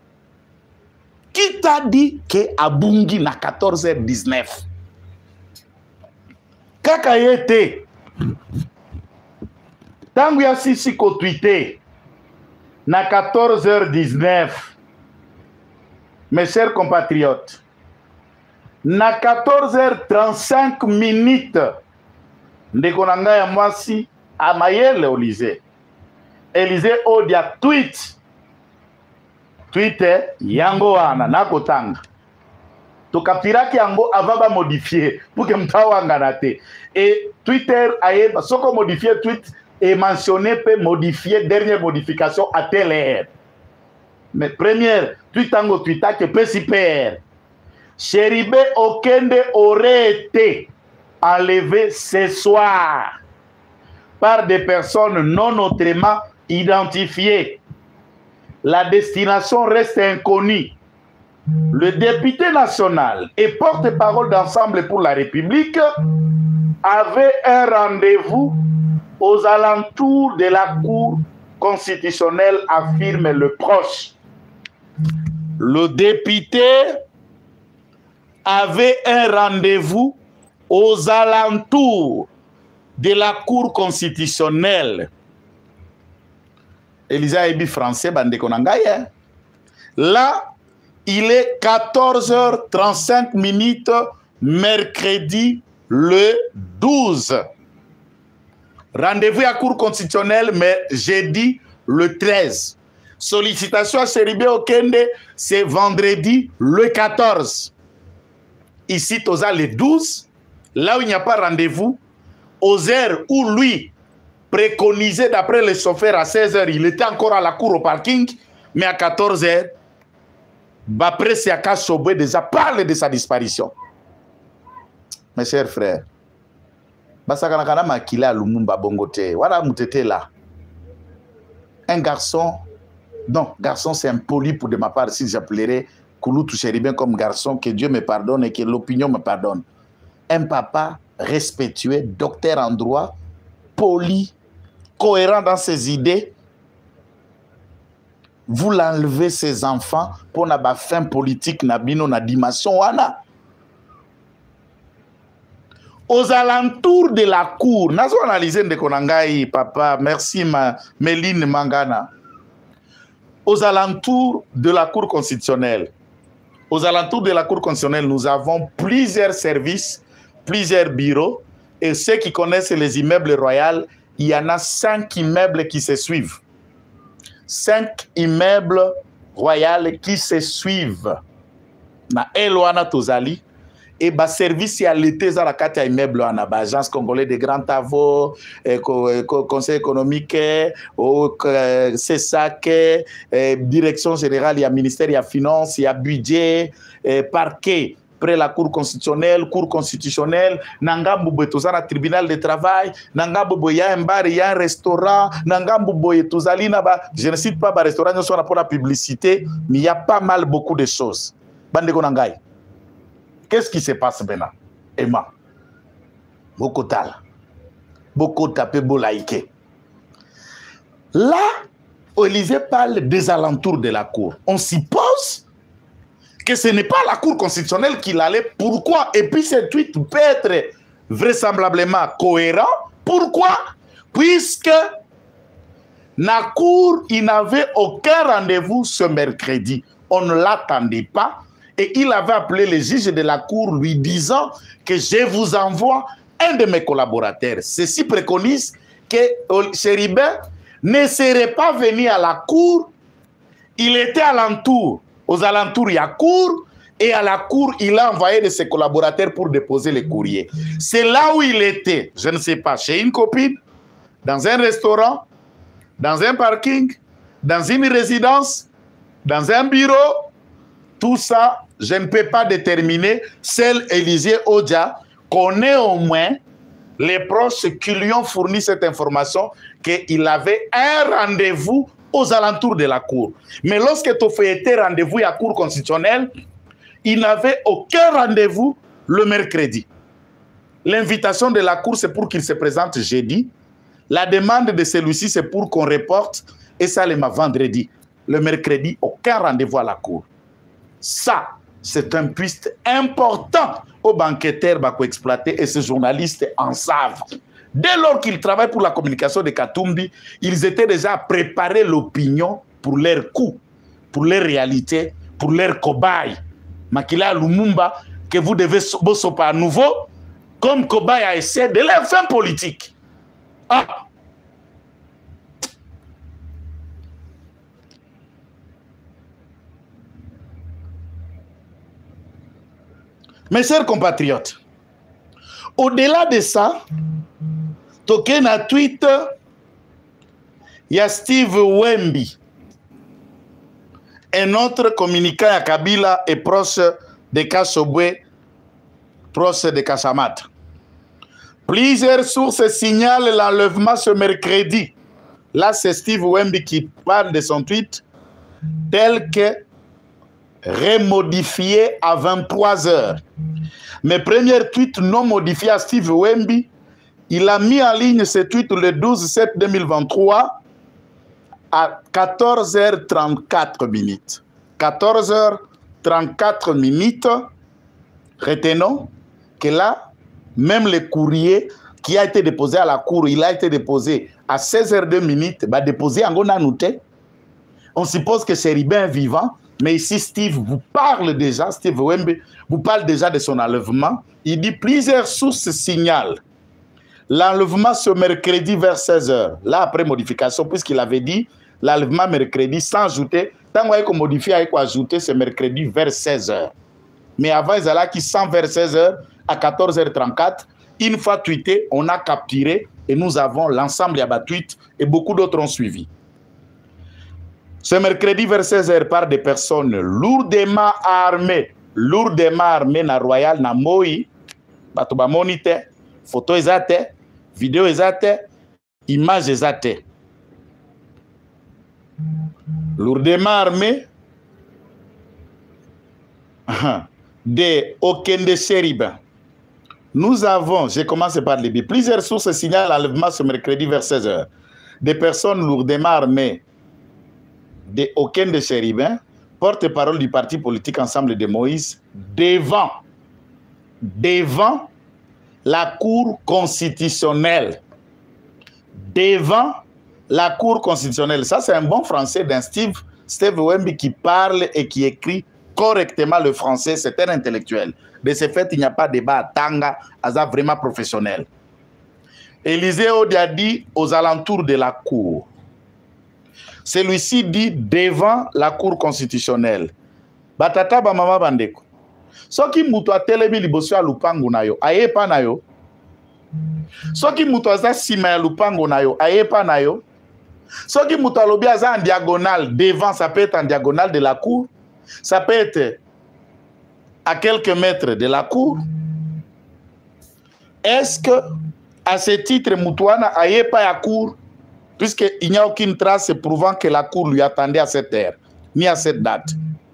Qui t'a dit que abungi na quatorze heures dix-neuf? Kaka yete tangu ya sisi ko tweeté na quatorze heures dix-neuf. Mes chers compatriotes, na quatorze heures trente-cinq minutes ndeko na ngai ya mwasi amayele Olise Élysée Odia tweet tweet yango wana nakotanga tokapiraki yango avaba modifier pour que mtawanga na te et Twitter ayeba soko modifier tweet et mentionner peut modifier dernière modification à telle heure. Mais première tweet tango tweeta que peut super Sheribe Okende aurait été enlevé ce soir par des personnes non autrement identifiées. La destination reste inconnue. Le député national et porte-parole d'Ensemble pour la République avait un rendez-vous aux alentours de la Cour constitutionnelle, affirme le proche. Le député avait un rendez-vous aux alentours de la Cour constitutionnelle. Elisa Ebi français, bande konangaye. Là, il est quatorze heures trente-cinq minutes, mercredi le douze. Rendez-vous à Cour constitutionnelle, mais jeudi le treize. Sollicitation à Sheribe Okende, c'est vendredi le quatorze. Ici, Toza le douze, là où il n'y a pas rendez-vous, aux heures où lui préconisait d'après le chauffeur à seize heures, il était encore à la cour au parking, mais à quatorze heures, Bapré Siaka Sobwe déjà parle de sa disparition. Mes chers frères, Basakanakana Makila Lumumba Bongote, voilà Moutete là. Un garçon, non, garçon c'est impoli pour de ma part si j'appellerais Kouloutou Sheribe comme garçon, que Dieu me pardonne et que l'opinion me pardonne. Un papa respectueux, docteur en droit, poli, cohérent dans ses idées. Vous l'enlevez ses enfants pour na ba fin politique na bino na dimension wana. Aux alentours de la cour, nazo analyser de konangai papa, merci ma Méline Mangana. Aux alentours de la cour constitutionnelle. Aux alentours de la cour constitutionnelle, nous avons plusieurs services, plusieurs bureaux, et ceux qui connaissent les immeubles royaux, il y en a cinq immeubles qui se suivent. Cinq immeubles royaux qui se suivent. Na Eloana Tozali, et bas service à l'été à la carte immeuble en agence congolais de grands travaux, conseil économique, C S A C, direction générale, il y a ministère, il y a finance, il y a budget, parquet. Près la cour constitutionnelle, cour constitutionnelle, Nangambo Boyetozana tribunal de travail, Nangambo Boya un bar, il y a un restaurant, Nangambo Boyetozali Naba, je ne cite pas le restaurant, nous sommes pour la publicité, mais il y a pas mal beaucoup de choses. Bandeko Nangai, qu'est-ce qui se passe maintenant? Emma, Bokotal, Boko tapé Bolaïke. Là, Olivier parle des alentours de la cour. On suppose que ce n'est pas la Cour constitutionnelle qu'il allait. Pourquoi? Et puis ce tweet peut être vraisemblablement cohérent. Pourquoi? Puisque la Cour, il n'avait aucun rendez-vous ce mercredi. On ne l'attendait pas. Et il avait appelé le juge de la Cour lui disant que je vous envoie un de mes collaborateurs. Ceci préconise que Sheribe ne serait pas venu à la Cour. Il était alentour. Aux alentours, il y a cour, et à la cour, il a envoyé de ses collaborateurs pour déposer les courriers. C'est là où il était, je ne sais pas, chez une copine, dans un restaurant, dans un parking, dans une résidence, dans un bureau. Tout ça, je ne peux pas déterminer. Seul Élysée Odia connaît au moins les proches qui lui ont fourni cette information qu'il avait un rendez-vous aux alentours de la cour. Mais lorsque Tofé était rendez-vous à la cour constitutionnelle, il n'avait aucun rendez-vous le mercredi. L'invitation de la cour, c'est pour qu'il se présente jeudi. La demande de celui-ci, c'est pour qu'on reporte. Et ça, le vendredi. Le mercredi, aucun rendez-vous à la cour. Ça, c'est un piste important aux banquetaires qui exploiter et ces journalistes en savent. Dès lors qu'ils travaillent pour la communication de Katumbi, ils étaient déjà à préparer l'opinion pour leur coup, pour leur réalité, pour leur cobaye. Makila Lumumba, que vous devez bosser à nouveau, comme cobaye a essayé de leur fin politique. Ah! Mes chers compatriotes, au-delà de ça, token a tweet, il y a Steve Wemby, un autre communicant à Kabila et proche de Kassobwe, proche de Kassamat. Plusieurs sources signalent l'enlèvement ce mercredi. Là, c'est Steve Wemby qui parle de son tweet, tel que remodifié à vingt-trois heures. Mes premiers tweets non modifiés à Steve Wemby, il a mis en ligne ce tweet le douze sept deux mille vingt-trois à quatorze heures trente-quatre minutes. quatorze heures trente-quatre minutes. Retenons que là, même le courrier qui a été déposé à la cour, il a été déposé à seize heures deux minutes, bah déposé en Gonanouté. On suppose que c'est Ribin vivant. Mais ici, Steve vous parle déjà, Steve Wemby vous parle déjà de son enlèvement. Il dit plusieurs sources signalent l'enlèvement ce mercredi vers seize heures. Là, après modification, puisqu'il avait dit l'enlèvement mercredi sans ajouter, tant qu'on modifie, il faut ajouter ce mercredi vers seize heures. Mais avant, ils allaient qui cent vers seize heures à quatorze heures trente-quatre. Une fois tweeté, on a capturé et nous avons l'ensemble de tweets et beaucoup d'autres ont suivi. Ce mercredi vers seize heures par des personnes lourdement armées, lourdement armées na Royal na Moi, bato ba monite, photo ezate, vidéo ezate, image ezate. Lourdement armées de Okende Seriba. Nous avons, j'ai commencé par les billes, plusieurs sources signalent l'enlèvement ce mercredi vers seize heures. Des personnes lourdement armées de Okende Seriba, porte-parole du parti politique Ensemble de Moïse, devant, devant la Cour constitutionnelle. Devant la Cour constitutionnelle. Ça, c'est un bon français d'un Steve, Steve Wemby qui parle et qui écrit correctement le français. C'est un intellectuel. De ce fait, il n'y a pas de débat à Tanga, à ça vraiment professionnel. Élisée Odi a dit aux alentours de la Cour. Celui-ci dit devant la Cour constitutionnelle. Batata ba mama bandeko. Soki mutu atelemi liboso ya lupango na yo, ayepa na yo. Soki mutu aza sima ya lupango na yo, ayepa na yo. Soki mutu alobi aza en diagonale, devant, ça peut être en diagonale de la cour. Ça peut être à quelques mètres de la cour. Est-ce que, à ce titre, Moutouana ayepa ya cour, puisqu'il n'y a aucune trace prouvant que la cour lui attendait à cette heure, ni à cette date.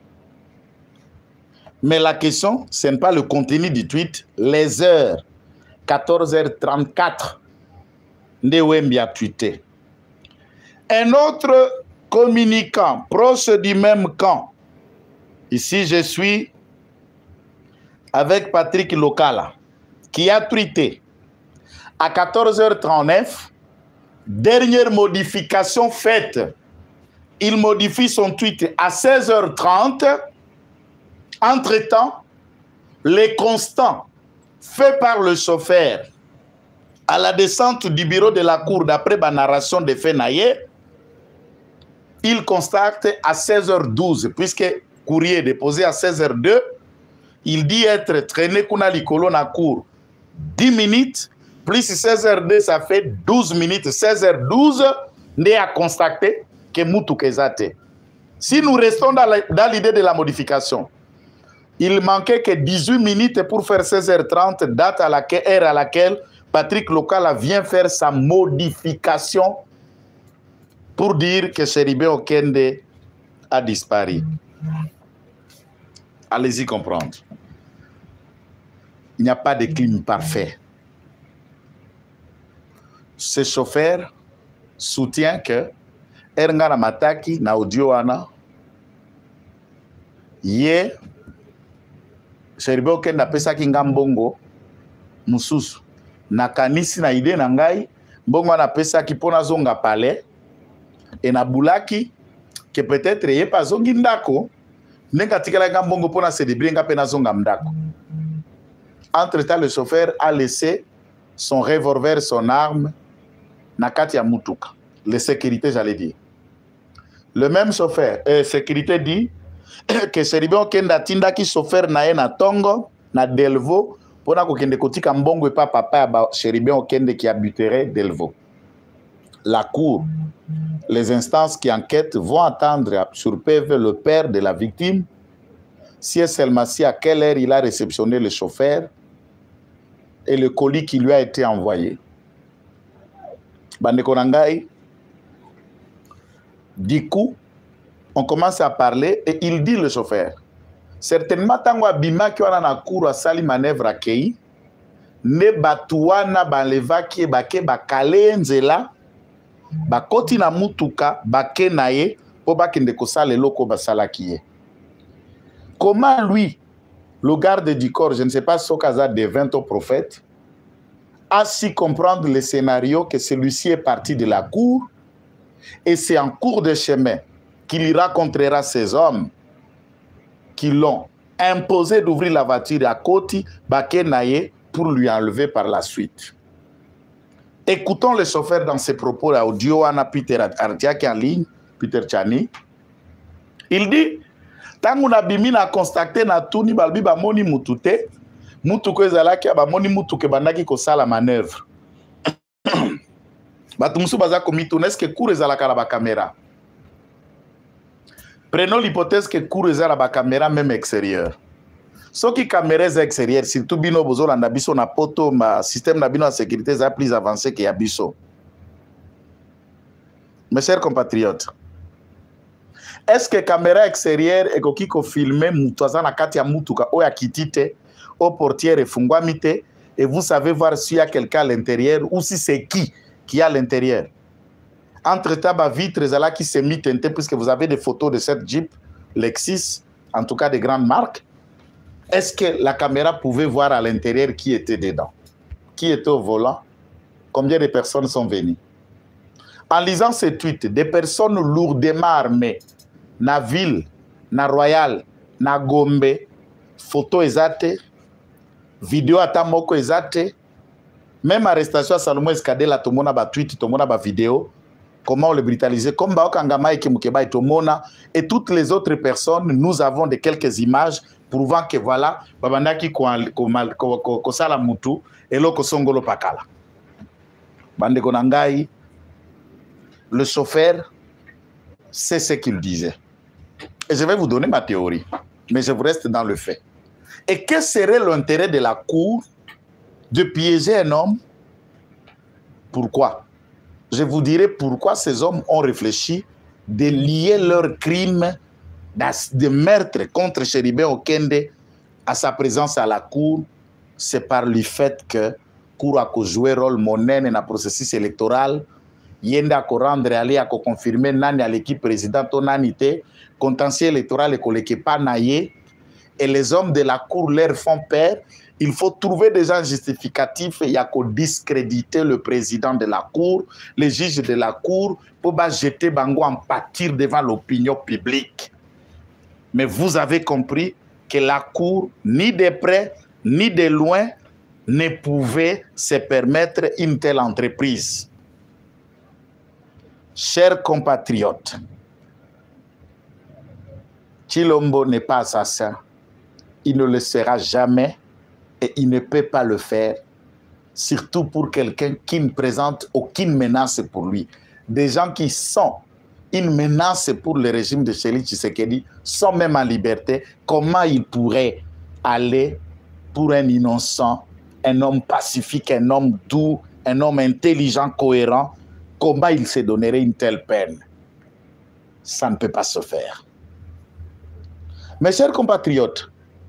Mais la question, ce n'est pas le contenu du tweet, les heures, quatorze heures trente-quatre, de Wemby a tweeté. Un autre communicant, proche du même camp, ici je suis avec Patrick Lokala, qui a tweeté à quatorze heures trente-neuf, dernière modification faite, il modifie son tweet à seize heures trente. Entre-temps, les constants faits par le chauffeur à la descente du bureau de la cour d'après la narration de Fenaye, il constate à seize heures douze, puisque courrier déposé à seize heures deux, il dit être traîné kuna likolo na cour dix minutes, plus seize heures deux, ça fait douze minutes. seize heures douze, on a constaté que Moutou Kezate. Si nous restons dans l'idée de la modification, il manquait que dix-huit minutes pour faire seize heures trente, date à laquelle, heure à laquelle Patrick Lokala vient faire sa modification pour dire que Cherubin Okende a disparu. Allez-y comprendre. Il n'y a pas de crime parfait. Ce chauffeur soutient que Erngana Mataki na audio ana ye Cherubin Okende apesaki nga mbongo mususu na kanisi na ide na ngai mbongo ana pesaki pona zonga palais et na bulaki que peut-être ye pas zongi ndako nenga tikala nga mbongo pona célébrer nga pena zonga ndako. Entre-temps, le chauffeur a laissé son revolver, son arme na kati ya mutuka. Les sécurités, j'allais dire. Le même chauffeur, euh, sécurité dit que Cherubin Okende atindaki chauffeur na ye na tongo na Delvaux pona kokende kotika mbongo epa papa ya Cherubin Okende qui habiterait Delvaux. La cour, les instances qui enquêtent vont attendre sur P V le père de la victime, si et seulement si à quelle heure il a réceptionné le chauffeur et le colis qui lui a été envoyé. Bandeko Nangai, du coup, on commence à parler et il dit le chauffeur, certainement tango abima ki wana na cour asali manœuvre akei, ne batuana balevaki bake bakale nzela, bakoti na mutuka bake na ye po bakende kosala eloko basalaki ye. Comment lui, le garde du corps, je ne sais pas ce qu'Aza devint au prophète, a su comprendre le scénario que celui-ci est parti de la cour et c'est en cours de chemin qu'il rencontrera ces hommes qui l'ont imposé d'ouvrir la voiture à Koti Bakenaye pour lui enlever par la suite. Écoutons le chauffeur dans ses propos audio, Anna Peter Artiaki en ligne, Peter Chani. Il dit, tangu na bimi na constaté na tuni balbi ba moni mutute, mutuko ezalaki ba moni mutuke bandaki ko sala manœuvre. Batumsu baza komituna est-ce que cour ezalaka la ba caméra. Prenons l'hypothèse que cour ezala ba caméra même extérieure. Ce qui caméra extérieure, surtout bino bozo landa biso na poto ma système na bino de sécurité est plus avancé que yabiso. Mes chers compatriotes, est-ce que caméra extérieure est qui ko filmer mutuaza na kati ya mutuka o ya kitite au portière et fungwamite et vous savez voir s'il y a quelqu'un à l'intérieur ou si c'est qui qui est à l'intérieur. Entre-temps, ma vitre zala qui s'est mis teinté puisque vous avez des photos de cette Jeep Lexus, en tout cas des grandes marques. Est-ce que la caméra pouvait voir à l'intérieur qui était dedans? Qui était au volant? Combien de personnes sont venues? En lisant ces tweets, des personnes lourdement armées, na ville, na Royal, na Gombe, photo ezate, vidéo atamoko ezate, même arrestation à Salomon Escadela, tout le monde a ba tweet, tout le monde a ba vidéo, comment on le brutalisait, comme Bao Kangama et Kimukeba et Tomona, et toutes les autres personnes, nous avons de quelques images prouvant que voilà, Babandaki Kosala Mutu, et Loko Songolo Pakala. Bande Konangai, le chauffeur, c'est ce qu'il disait. Et je vais vous donner ma théorie, mais je vous reste dans le fait. Et quel serait l'intérêt de la cour de piéger un homme? Pourquoi? Je vous dirai pourquoi ces hommes ont réfléchi de lier leur crime de meurtre contre Cherubin Okende à sa présence à la cour. C'est par le fait que cour a joué rôle monnaie dans le processus électoral. Yenda ko rendre aller à confirmer nani à l'équipe présidente onanité contentieux électoral et collègue pas naïe et les hommes de la cour leur font peur. Il faut trouver des gens justificatifs et il y a qu'à discréditer le président de la cour, les juges de la cour pour jeter bango en pâtir devant l'opinion publique. Mais vous avez compris que la cour, ni de près, ni de loin, ne pouvait se permettre une telle entreprise. Chers compatriotes, Tshilombo n'est pas assassin. Il ne le sera jamais et il ne peut pas le faire, surtout pour quelqu'un qui ne présente aucune menace pour lui. Des gens qui sont une menace pour le régime de Félix Tshisekedi sont même en liberté. Comment il pourrait aller pour un innocent un homme pacifique, un homme doux, un homme intelligent, cohérent, comment il se donnerait une telle peine? Ça ne peut pas se faire. Mes chers compatriotes,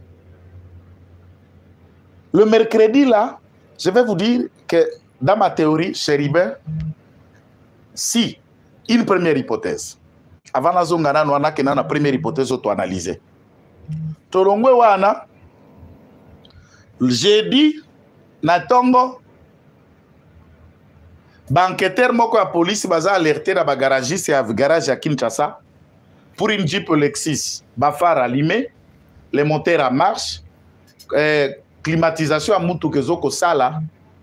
le mercredi là, je vais vous dire que dans ma théorie, Chéribin, si, une première hypothèse, avant la zone, on a une première hypothèse auto-analysée. Tolongwe wana, jeudi, Natongo, banqueteur moko ya police baza alerté na bagaragiste ya garage à Kinshasa pour une Jeep Lexus, bafar allumé, les moteurs en marche, euh, climatisation à mutuka ezoko sala,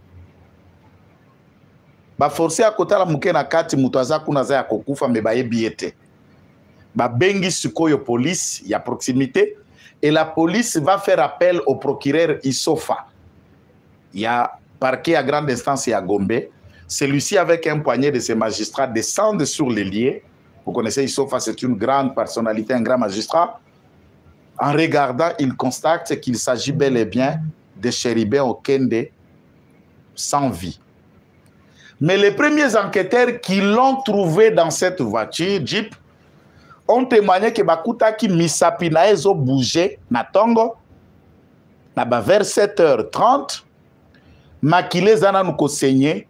ba forcé à kota la muke na kati mutu aza kuna za ya kokufa me ba yebiete. Ba bengi sikoyo police ya proximité et la police va faire appel au procureur Isofa. Il y a parquet à grande instance à Gombe. Celui-ci, avec un poignet de ses magistrats, descend sur les lieux. Vous connaissez Isofa, c'est une grande personnalité, un grand magistrat. En regardant, il constate qu'il s'agit bel et bien de Chéribin Okende sans vie. Mais les premiers enquêteurs qui l'ont trouvé dans cette voiture, Jeep, ont témoigné que Bakuta qui misapi na ezo bougé na tongo na ba vers sept heures trente makile zana nuko saigné.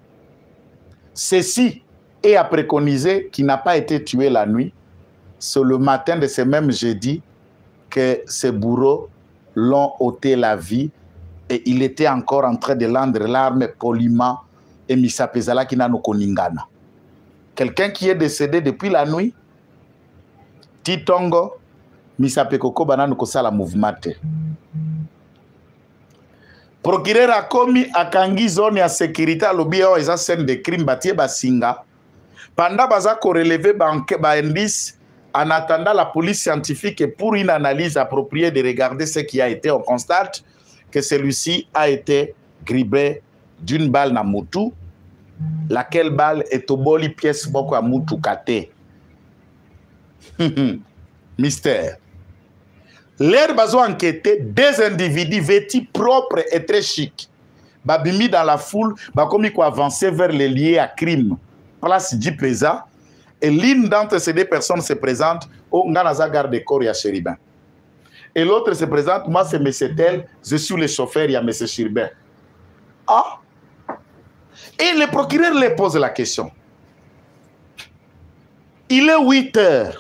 Ceci est à préconiser qu'il n'a pas été tué la nuit. C'est le matin de ce même jeudi que ces bourreaux l'ont ôté la vie et il était encore en train de rendre l'arme poliment et misapezala qui n'a nuko ningana. Quelqu'un qui est décédé depuis la nuit, Titongo, misapekoko bananu kosala mouvement. Procureur a commis à Kangi zone ya sécurité à l'obia eza scène de crime batie basinga. Pendant baza ko relever banque ba indice en attendant la police scientifique et pour une analyse appropriée de regarder ce qui a été, on constate que celui-ci a été gribé d'une balle na mutu, laquelle balle est au boli pièce boko à mutu kate. Mystère. L'air bazo enquêté, deux individus vêtus propres et très chics. Babimi dans la foule, bakomi ko avancer vers les lieux à crime. Place Djipeza. Et l'une d'entre ces deux personnes se présente au Nganaza garde de corps ya Chéribin. Et l'autre se présente, moi c'est M. Tel, je suis le chauffeur, il y a M. Chéribin. Ah! Et le procureur lui pose la question. Il est huit heures.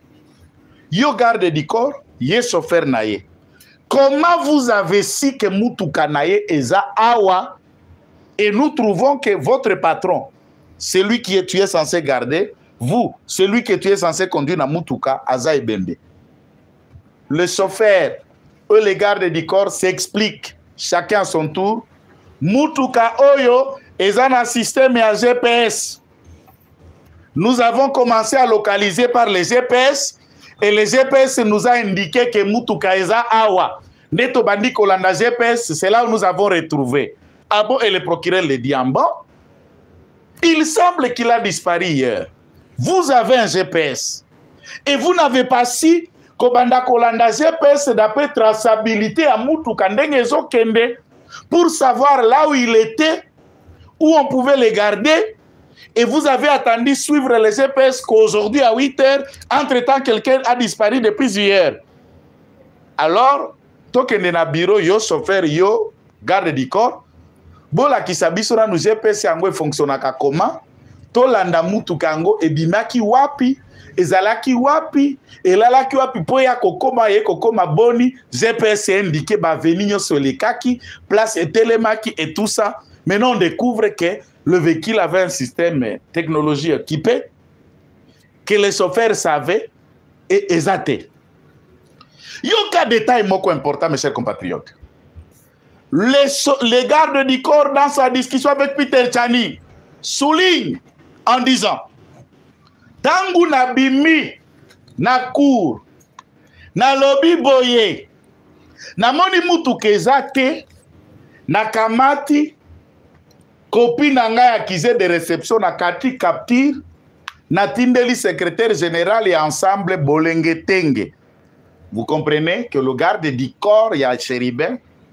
Yo garde du corps, ye chauffeur naye. Comment vous avez su que Mutuka naye eza awa et nous trouvons que votre patron, celui qui est tu es censé garder, vous, celui que tu es censé conduire na Mutuka, aza ebembe. Le chauffeur, eux les gardes du corps s'expliquent chacun à son tour. Mutuka oyo eza na système à G P S. Nous avons commencé à localiser par les G P S. Et le G P S nous a indiqué que Mutuka eza awa. Neto bandi kolanda G P S, c'est là où nous avons retrouvé. Ah bon, et le procureur le dit en bas. Il semble qu'il a disparu hier. Vous avez un G P S. Et vous n'avez pas si Kobanda kolanda G P S d'après traçabilité à Mutuka ndengezo kende pour savoir là où il était, où on pouvait le garder. Et vous avez attendu suivre les G P S qu'aujourd'hui à huit heures, entre-temps, quelqu'un a disparu depuis hier. Alors, token na bureau, yo chauffeur, yo garde du corps, bon la kisabisora nous G P S yango fonctionne comment? To landa mutuka yango e bimaki wapi? Ezalaki wapi? Et là là ki wapi po ya kokoma ye kokoma boni G P S indiqué ba venir sur les kaki, place et télémaki et tout ça. Maintenant on découvre que le véhicule avait un système technologie équipé que les chauffeurs savaient et exacté. Il y a un détail important, mes chers compatriotes. Les, les gardes du corps, dans sa discussion avec Peter Tchani, soulignent en disant Tangu na bimi na cour na lobby boye na moni mutu kezate na kamati copie nanga accusé de réception na kati capture na tindeli secrétaire général et ensemble bolenge tenge. Vous comprenez que le garde du corps ya Chéribin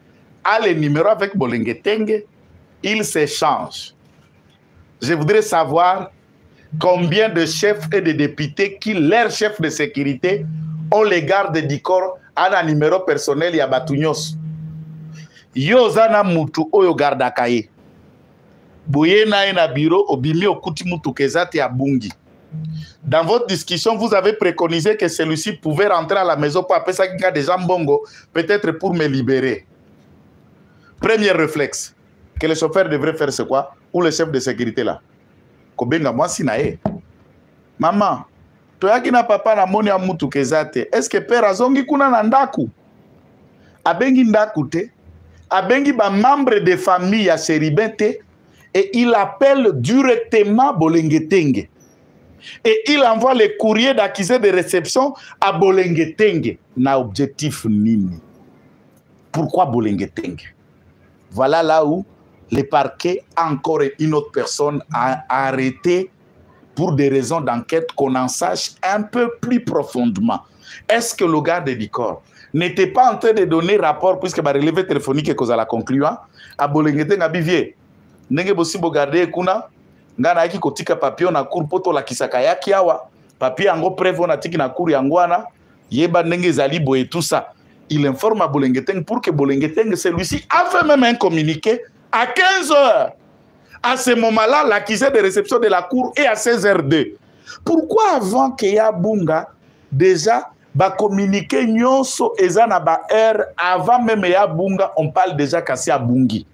a le numéro avec Bolengetenge, ils s'échangent. Je voudrais savoir combien de chefs et de députés qui, leurs chefs de sécurité, ont les gardes du corps à un numéro personnel ya Batunyos. Yo zana mutu oyo garda kaye. Boye na na bureau obimi okuti mutu kezate ya bungi. Dans votre discussion, vous avez préconisé que celui-ci pouvait rentrer à la maison pour appeler ça des gens bongo, peut-être pour me libérer. Premier réflexe que le chauffeur devrait faire, c'est quoi? Ou le chef de sécurité là. Kobenga moi sinae. Maman, toyaki na papa na moni ya mutu kezate. Est-ce que père azongi kuna na ndaku? Abengi ndaku te. Abengi ba membre de famille ya Cherubin te. Et il appelle directement Bolengetenge. Et il envoie les courriers d'accusé de réception à Bolengetenge. Na objectif nini. Pourquoi Bolengetenge? Voilà là où le parquet, encore une autre personne, a arrêté pour des raisons d'enquête qu'on en sache un peu plus profondément. Est-ce que le garde du corps n'était pas en train de donner rapport, puisque ma relevé téléphonique que vous allez conclure, à Bolengetenge à Bivier? Nenge possible garder kuna ngana yaki kotika papier na cour poto la kisaka yaki awa papier ango prévo na tiki na cour yangwana yeba nenge zali boye tout ça. Il informe à Bolengetenge pour que Bolengetenge, celui-ci, a fait même un communiqué à quinze heures. À ce moment-là, l'accusé de réception de la cour est à seize heures deux. Pourquoi avant que ya bunga déjà ba communiqué nyonso eza na ba heure avant même ya bunga on parle déjà kasi a bungi.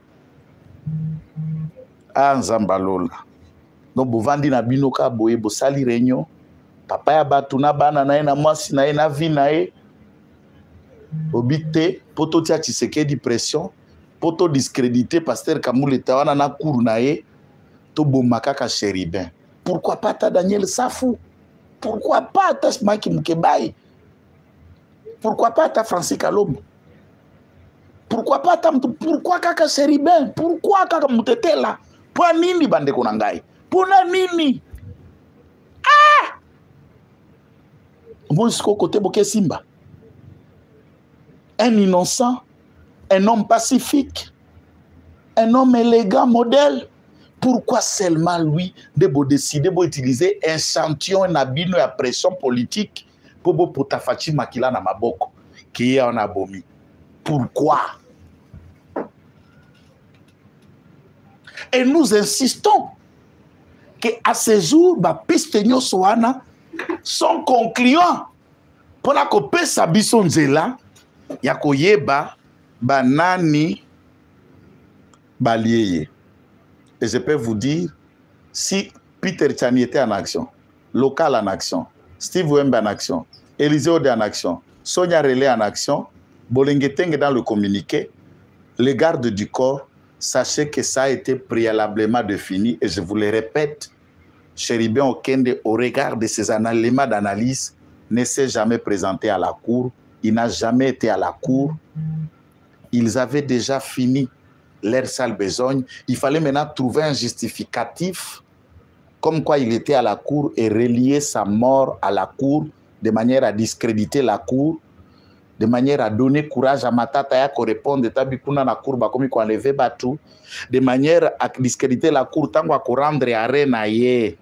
Ah nzambalola. Donc bovandi na binoka boye bo sali réunion. Papa ya batu na bana na na mwasi na na vi na e. Obité poto tia Tshisekedi pression. Poto discrédité pasteur Kamule Tawana na cour na ye to bomaka ka Cherubin. Pourquoi pas ta Daniel Safou? Pourquoi pas ta Maki Mukebai? Pourquoi pas ta Francis Kalombo? Pourquoi pas ta pourquoi kaka Cherubin? Pourquoi kaka Mutetela? Pour nini bande konangai? Pour nini? Ah! Bon jusqu'au côté boké Simba. Un innocent, un homme pacifique, un homme élégant, modèle. Pourquoi seulement lui de décider d'utiliser un échantillon nabino à pression politique pour potafachi makila na maboko qui est en abomi? Pourquoi? Et nous insistons qu'à ce jour, les pistes sont concluants pour la couper sa bisonzela. Yakoyeba banani balieye. Et je peux vous dire, si Peter Tchani était en action, Local en action, Steve Wembe en action, Élisée Ode en action, Sonia Relais en action, Bolengetenge dans le communiqué, les gardes du corps, sachez que ça a été préalablement défini, et je vous le répète, Cherubin Okende, au regard de ces éléments d'analyse, ne s'est jamais présenté à la cour. Il n'a jamais été à la cour. Ils avaient déjà fini leur sale besogne. Il fallait maintenant trouver un justificatif comme quoi il était à la cour et relier sa mort à la cour de manière à discréditer la cour, de manière à donner courage à Matata ya correspondre tabikuna na cour ba komi ko enlever batu, de manière à discréditer la cour tango à rendre arrêt na ye.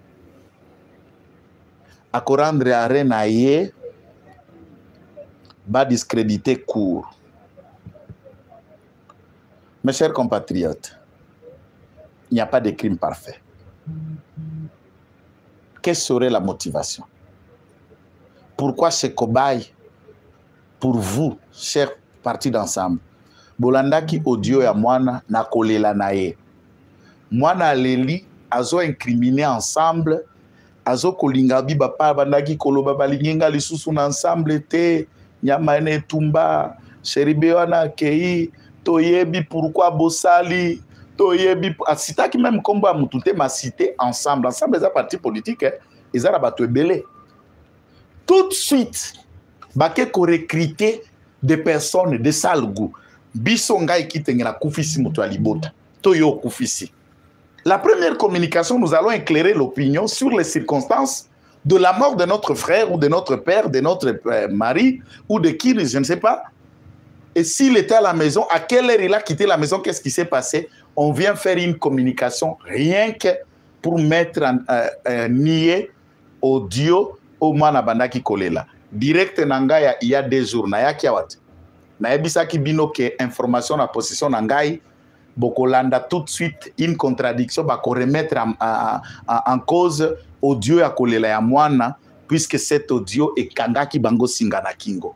À rendre arrêt na ye. Va discréditer court. Mes chers compatriotes, il n'y a pas de crime parfait. Quelle serait la motivation? Pourquoi ce cobaye, pour vous, chers partis d'ensemble, Bolanda qui audio ya mwana na kolela na ye. Mwana leli azo incriminé ensemble, azo kolinga biba pa bandaki koloba balinga lisusu na ensemble te. Nyamane tumba, Cherubin wana kei, toyebi pourquoi Bossali, toyebi, asita qui même combat mutute ma cité ensemble, ensemble les partis politiques, ils ont rabattu belé. Tout de suite, baké ko recruter des personnes de sale goût. Bisonga ikitengena kufisi mutu alibota, toyo kufisi. La première communication, nous allons éclairer l'opinion sur les circonstances de la mort de notre frère ou de notre père, de notre euh, mari ou de qui, je ne sais pas. Et s'il était à la maison, à quelle heure il a quitté la maison, qu'est-ce qui s'est passé? On vient faire une communication rien que pour mettre en euh, euh, nier audio au manabanda qui collait là. Direct nanga il y a deux jours, na ya kiawat. Na ebisa ki bino ke information na possession nangai, bokolanda tout de suite une contradiction, bako remettre en, en, en cause audio ya kolela ya mwana, puisque cet audio est kangaki bango singana kingo.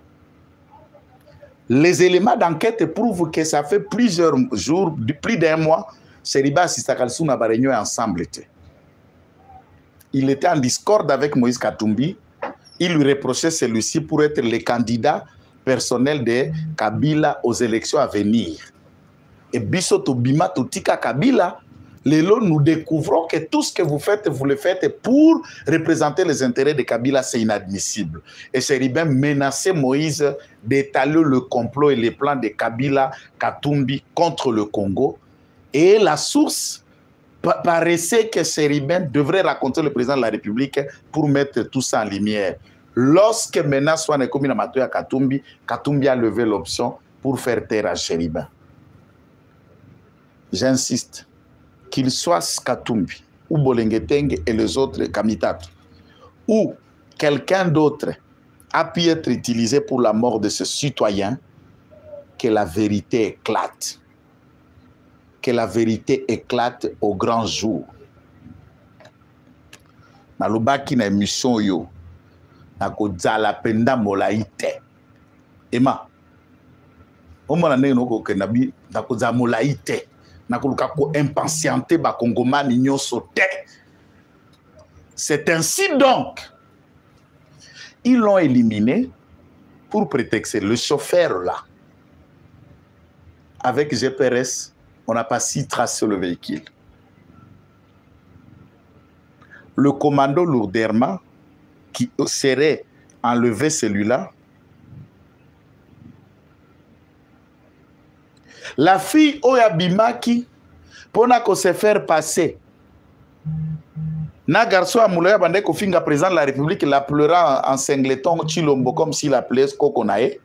Les éléments d'enquête prouvent que ça fait plusieurs jours, plus d'un mois, Seriba Sista Kalsou n'a pas réunion ensemble. Il était en discorde avec Moïse Katumbi. Il lui reprochait celui-ci pour être le candidat personnel de Kabila aux élections à venir. Et Biso Tobima Totika Kabila, Lélo, nous découvrons que tout ce que vous faites, vous le faites pour représenter les intérêts de Kabila, c'est inadmissible. Et Seriba menaçait Moïse d'étaler le complot et les plans de Kabila Katumbi contre le Congo. Et la source paraissait que Seriba devrait raconter le président de la République pour mettre tout ça en lumière. Lorsque menace soit commis à Katumbi, Katumbi a levé l'option pour faire taire à Seriba. J'insiste, qu'il soit Katumbi ou Bolengeteng et les autres Kamitat, ou quelqu'un d'autre a pu être utilisé pour la mort de ce citoyen, que la vérité éclate. Que la vérité éclate au grand jour. Nalobaki na émission yo, nakozala penda molaite. Ema, omona neno ko kenabi nakozala molaite. C'est ainsi donc. Ils l'ont éliminé pour prétexter le chauffeur là. Avec G P R S, on n'a pas si tracé le véhicule. Le commando lourdement qui serait enlevé celui-là. La fille Oyabimaki, pour se faire passer, na garçon à Moulaya Bandé Kofinga, président de la République, la pleurant en singleton, Chilombo, comme s'il appelait Kokonae.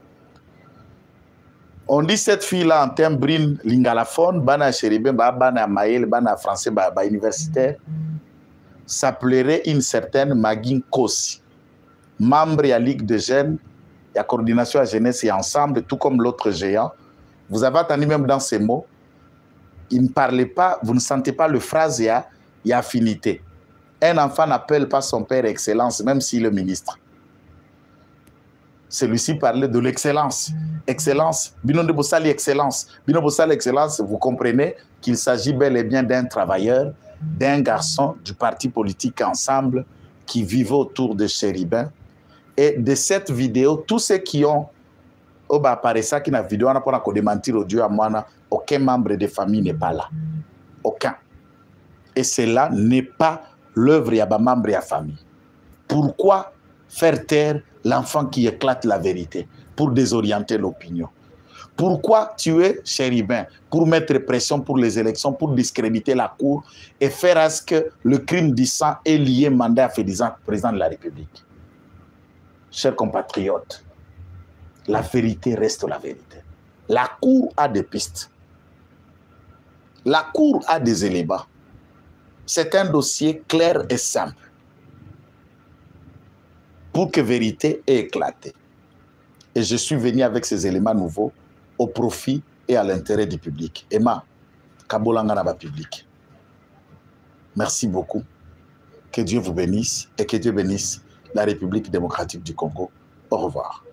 On dit cette fille-là en timbrine lingalaphone, bana chéribé, bana maïl, bana français, bana universitaire, s'appellerait une certaine Magin Kossi, membre de la Ligue de jeunes, la coordination à jeunesse et ensemble, tout comme l'autre géant. Vous avez entendu même dans ces mots, il ne parlait pas, vous ne sentez pas le phrase, il y a, il y a affinité. Un enfant n'appelle pas son père excellence, même s'il est ministre. Celui-ci parlait de l'excellence. Excellence, Bino de Bossali excellence. Bino Bossali excellence, vous comprenez qu'il s'agit bel et bien d'un travailleur, d'un garçon du parti politique Ensemble qui vivait autour de Chéribin. Et de cette vidéo, tous ceux qui ont oh bah apparaît ça qui n'a vidéo on a pas démentir au Dieu à moi, aucun membre de famille n'est pas là, aucun. Et cela n'est pas l'œuvre de un membre de la famille. Pourquoi faire taire l'enfant qui éclate la vérité pour désorienter l'opinion? Pourquoi tuer Chéribin pour mettre pression pour les élections, pour discréditer la cour et faire à ce que le crime du sang ait lié mandat à président de la République? Chers compatriotes, la vérité reste la vérité. La cour a des pistes. La cour a des éléments. C'est un dossier clair et simple pour que vérité ait éclaté. Et je suis venu avec ces éléments nouveaux au profit et à l'intérêt du public. Emma, Kabolanga Naba public. Merci beaucoup. Que Dieu vous bénisse et que Dieu bénisse la République démocratique du Congo. Au revoir.